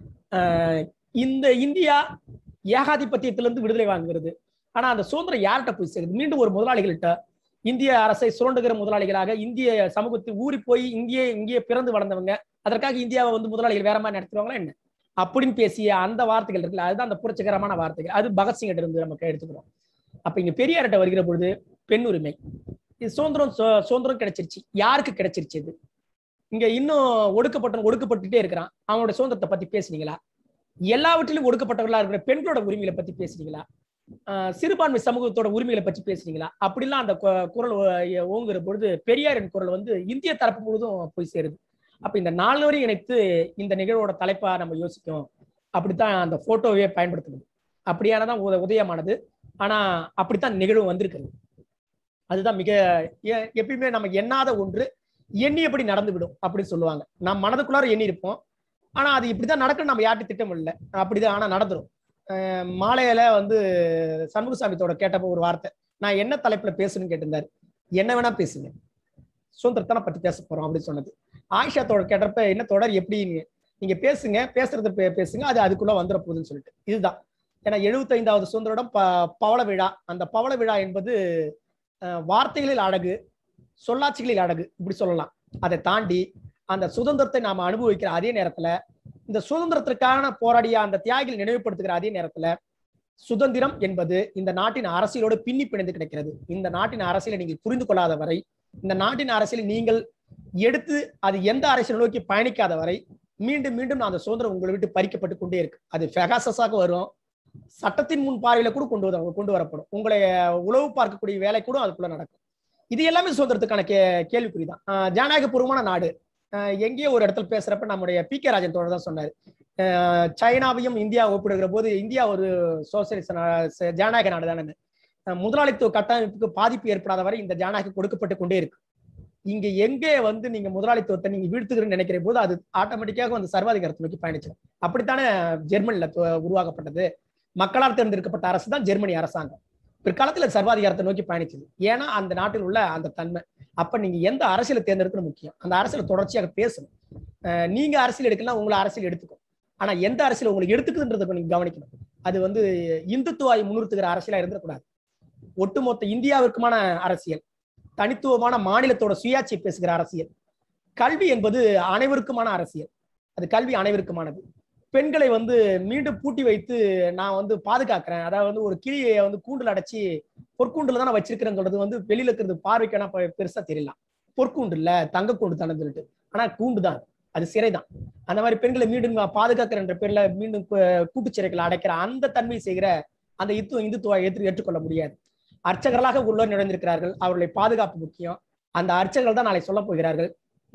ஆஹ் இந்த இந்தியா ஏகாதிபத்தியத்திலிருந்து விடுதலை வாங்குகிறது. ஆனா அந்த சுதந்திரம் யார்கிட்ட போய் சேருது? மீண்டும் ஒரு முதலாளிகள்கிட்ட, இந்திய அரசை சுரண்டுகிற முதலாளிகளாக இந்திய சமூகத்தில் ஊறி போய் இங்கேயே இங்கேயே பிறந்து வளர்ந்தவங்க, அதற்காக இந்தியாவை வந்து முதலாளிகள் வேற மாதிரி நடத்துவாங்களா என்ன அப்படின்னு பேசிய அந்த வார்த்தைகள் இருக்குல்ல, அதுதான் அந்த புரட்சிகரமான வார்த்தைகள். அது பகத்சிங்கிட்ட இருந்து நமக்கு எடுத்துக்கிறோம். அப்ப இங்க பெரியார்கிட்ட வருகிற பொழுது பெண் உரிமை, இது சுதந்திரம் சுதந்திரம் கிடைச்சிருச்சு. யாருக்கு கிடைச்சிருச்சு? இது இங்க இன்னும் ஒடுக்கப்பட்ட ஒடுக்கப்பட்டுட்டே இருக்கிறான். அவனோட சுதந்திரத்தை பத்தி பேசுனீங்களா? எல்லாவற்றிலும் ஒடுக்கப்பட்டவர்களா இருக்கிற பெண்களோட உரிமைகளை பத்தி பேசுனீங்களா? ஆஹ் சிறுபான்மை சமூகத்தோட உரிமைகளை பற்றி பேசுனீங்களா? அப்படிலாம் அந்த குரல் ஓங்குற பொழுது பெரியாரின் குரல் வந்து இந்திய தரப்பு முழுதும் போய் சேருது. அப்ப இந்த நாலு வரையும் இணைத்து இந்த நிகழ்வோட தலைப்பா நம்ம யோசிக்கும். அப்படித்தான் அந்த போட்டோவே பயன்படுத்துது. அப்படியானதான் உதயமானது. ஆனா அப்படித்தான் நிகழ்வு வந்திருக்கிறது. அதுதான் மிக எப்பயுமே நம்ம எண்ணாத ஒன்று எண்ணியபடி நடந்துவிடும் அப்படின்னு சொல்லுவாங்க. நம்ம மனதுக்குள்ளார எண்ணி இருப்போம், ஆனா அது இப்படிதான் நடக்குன்னு நம்ம யார்ட்டும் திட்டம் இல்லை, அப்படிதான் ஆனா நடந்துரும். மாலையில வந்து சண்முகசாமித்தோட கேட்டப்போ ஒரு வார்த்தை, நான் என்ன தலைப்புல பேசணும்னு கேட்டிருந்தாரு. என்ன வேணா பேசுங்க, சுதந்திரத்தை பத்தி பேச போறோம் அப்படின்னு சொன்னது. ஆயிஷா தோட கேட்டப்ப என்ன தொடர் எப்படி நீங்க பேசுங்க, பேசுறது பேசுங்க, அது அதுக்குள்ள வந்துட போகுதுன்னு சொல்லிட்டு. இதுதான் ஏன்னா எழுபத்தைந்தாவது சுதந்திரம் ப பவள விழா. அந்த பவள விழா என்பது வார்த்தைகளில் அழகு, சொல்லாட்சிகளில் அழகு இப்படி சொல்லலாம். அதை தாண்டி அந்த சுதந்திரத்தை நாம அனுபவிக்கிற அதே நேரத்துல, இந்த சுதந்திரத்திற்கான போராடிய அந்த தியாகிகள் நினைவுபடுத்துகிற அதே நேரத்துல, சுதந்திரம் என்பது இந்த நாட்டின் அரசியலோடு பின்னி பிணைந்து கிடைக்கிறது. இந்த நாட்டின் அரசியலை நீங்கள் புரிந்து கொள்ளாத வரை, இந்த நாட்டின் அரசியலை நீங்கள் எடுத்து அது எந்த அரசியல் நோக்கி பயணிக்காத வரை மீண்டும் மீண்டும் அந்த சுதந்திரம் உங்களை விட்டு பறிக்கப்பட்டு கொண்டே இருக்கு. அது பெகாசஸாக வரும், சட்டத்தின் முன் பார்வையில கூட கொண்டு வர கொண்டு வரப்படும். உங்களை உளவு பார்க்கக்கூடிய வேலை கூட அதுக்குள்ள நடக்கும். இது எல்லாமே சுதந்திரத்துக்கான கே கேள்விக்குறிதான். ஆஹ் ஜனநாயகபூர்வமான நாடு. எங்கேயோ ஒரு இடத்துல பேசுறப்ப நம்முடைய பி கே ராஜன் தோழர் தான் சொன்னாரு, சைனாவையும் இந்தியா ஒப்பிடுகிற போது இந்தியா ஒரு சோசியலிச ஜனநாயக நாடு தானே, முதலாளித்துவ கட்டமைப்புக்கு பாதிப்பு ஏற்படாத வரை இந்த ஜனநாயகம் கொடுக்கப்பட்டு கொண்டே இருக்கு. இங்க எங்கே வந்து நீங்க முதலாளித்துவத்தை நீங்க வீழ்த்துக்கிறேன்னு நினைக்கிற போது அது ஆட்டோமேட்டிக்காக வந்து சர்வாதிகாரத்தை நோக்கி பயணிச்சிடும். அப்படித்தானே ஜெர்மனில உருவாக்கப்பட்டது. மக்களால் தேர்ந்தெடுக்கப்பட்ட அரசு தான் ஜெர்மனி அரசாங்கம். பிற்காலத்துல சர்வாதிகாரத்தை நோக்கி பயணிச்சது. ஏன்னா அந்த நாட்டில் உள்ள அந்த தன்மை. அப்ப நீங்க எந்த அரசியலை தேர்ந்தெடுக்கணும் முக்கியம். அந்த அரசியலை தொடர்ச்சியாக பேசணும். அஹ் நீங்க அரசியல் எடுக்கலாம், உங்களை அரசியல் எடுத்துக்கும். ஆனா எந்த அரசியல் உங்களுக்கு எடுத்துக்குதுன்றதை நீங்க கவனிக்கணும். அது வந்து இந்துத்துவாயை முன்னிறுத்துகிற அரசியலா இருந்துடக்கூடாது. ஒட்டுமொத்த இந்தியாவிற்குமான அரசியல், தனித்துவமான மாநிலத்தோட சுயாட்சியை பேசுகிற அரசியல். கல்வி என்பது அனைவருக்குமான அரசியல். அது கல்வி அனைவருக்குமானது. பெண்களை வந்து மீண்டும் பூட்டி வைத்து நான் வந்து பாதுகாக்கிறேன், அதாவது வந்து ஒரு கிளியை வந்து கூண்டுல அடைச்சி பொற்கூண்டுல தான் நான் வச்சிருக்கிறேன்னு சொல்றது வந்து வெளியில இருக்கிறது பார்வைக்கான பெருசா தெரியலாம். பொற்கூண்டு இல்ல, தங்க கூண்டு தானே சொல்லிட்டு, ஆனா கூண்டு தான், அது சிறைதான். அந்த மாதிரி பெண்களை மீண்டும் பாதுகாக்கிறன்ற பேர்ல மீண்டும் கூட்டுச்சிறைகளை அடைக்கிற அந்த தன்மை செய்கிற அந்த இத்து இந்துத்துவ ஏற்று ஏற்றுக்கொள்ள முடியாது. அர்ச்சகர்களாக உள்ளோர் நுழைந்திருக்கிறார்கள், அவர்களை பாதுகாப்பு முக்கியம். அந்த அர்ச்சகர்கள் தான் நாளை சொல்ல போகிறார்கள்.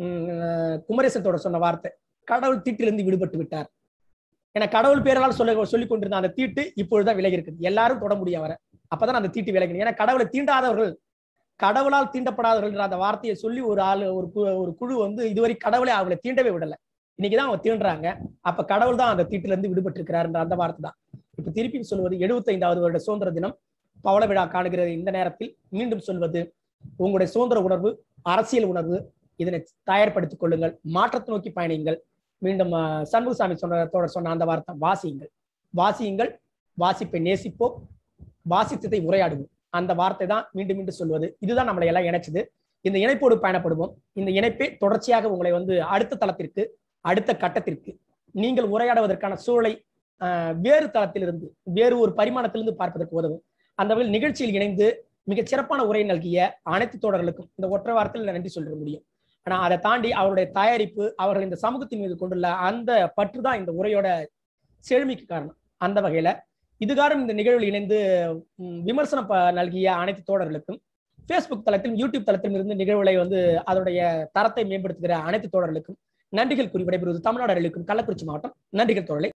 உம் குமரேசத்தோட சொன்ன வார்த்தை, கடவுள் தீட்டிலிருந்து விடுபட்டு விட்டார். ஏன்னா கடவுள் பேரால் சொல்ல சொல்லிக் கொண்டிருந்த அந்த தீட்டு இப்பொழுதுதான் விலகி இருக்குது. எல்லாரும் தொட முடியும் அவரை, அப்பதான் அந்த தீட்டு விலகணும். ஏன்னா கடவுளை தீண்டாதவர்கள், கடவுளால் தீண்டப்படாதவர்கள் அந்த வார்த்தையை சொல்லி ஒரு ஆளு ஒரு ஒரு குழு வந்து இதுவரை கடவுளை அவங்களை தீண்டவே விடலை. இன்னைக்குதான் அவங்க தீண்டுறாங்க. அப்ப கடவுள் தான் அந்த தீட்டுல இருந்து விடுபட்டு இருக்கிறாருன்ற அந்த வார்த்தை தான் இப்ப திருப்பி சொல்வது. எழுபத்தைந்தாவது வருட சுதந்திர தினம் பவள விழா காணுகிற இந்த நேரத்தில் மீண்டும் சொல்வது, உங்களுடைய சுதந்திர உணர்வு, அரசியல் உணர்வு, இதனை தயார்படுத்திக் கொள்ளுங்கள், மாற்றத்தை நோக்கி பயணியுங்கள். மீண்டும் சண்முகசாமி சொன்ன சொன்ன அந்த வார்த்தை, வாசியுங்கள் வாசியுங்கள் வாசிப்பை நேசிப்போம், வாசித்ததை உரையாடுவோம். அந்த வார்த்தை தான் மீண்டும் மீண்டும் சொல்வது. இதுதான் நம்மளை எல்லாம் இணைச்சது. இந்த இணைப்போடு பயணப்படுவோம். இந்த இணைப்பே தொடர்ச்சியாக உங்களை வந்து அடுத்த தளத்திற்கு, அடுத்த கட்டத்திற்கு நீங்கள் உரையாடுவதற்கான சூழலை ஆஹ் வேறு தளத்திலிருந்து, வேறு ஒரு பரிமாணத்திலிருந்து பார்ப்பதற்கு உதவும். அந்த வகையில் நிகழ்ச்சியில் இணைந்து மிகச் சிறப்பான உரை நல்கிய அனைத்து தோழர்களுக்கும் இந்த ஒற்றை வார்த்தையில் நன்றி சொல்ல முடியும். ஆனா அதை தாண்டி அவருடைய தயாரிப்பு, அவர்கள் இந்த சமூகத்தின் மீது கொண்டுள்ள அந்த பற்றுதான் இந்த உரையோட செழுமைக்கு காரணம். அந்த வகையில இதுகாரம் இந்த நிகழ்வில் இணைந்து விமர்சனம் நல்கிய அனைத்து தோழர்களுக்கும், ஃபேஸ்புக் தளத்திலும் யூடியூப் தளத்திலும் இருந்து நிகழ்வுகளை வந்து அதனுடைய தரத்தை மேம்படுத்துகிற அனைத்து தோழர்களுக்கும் நன்றிகள் கூறி விடைபெறுவது தமிழ்நாடு அறிவிக்கும் கள்ளக்குறிச்சி மாவட்டம். நன்றிகள் தோழலை.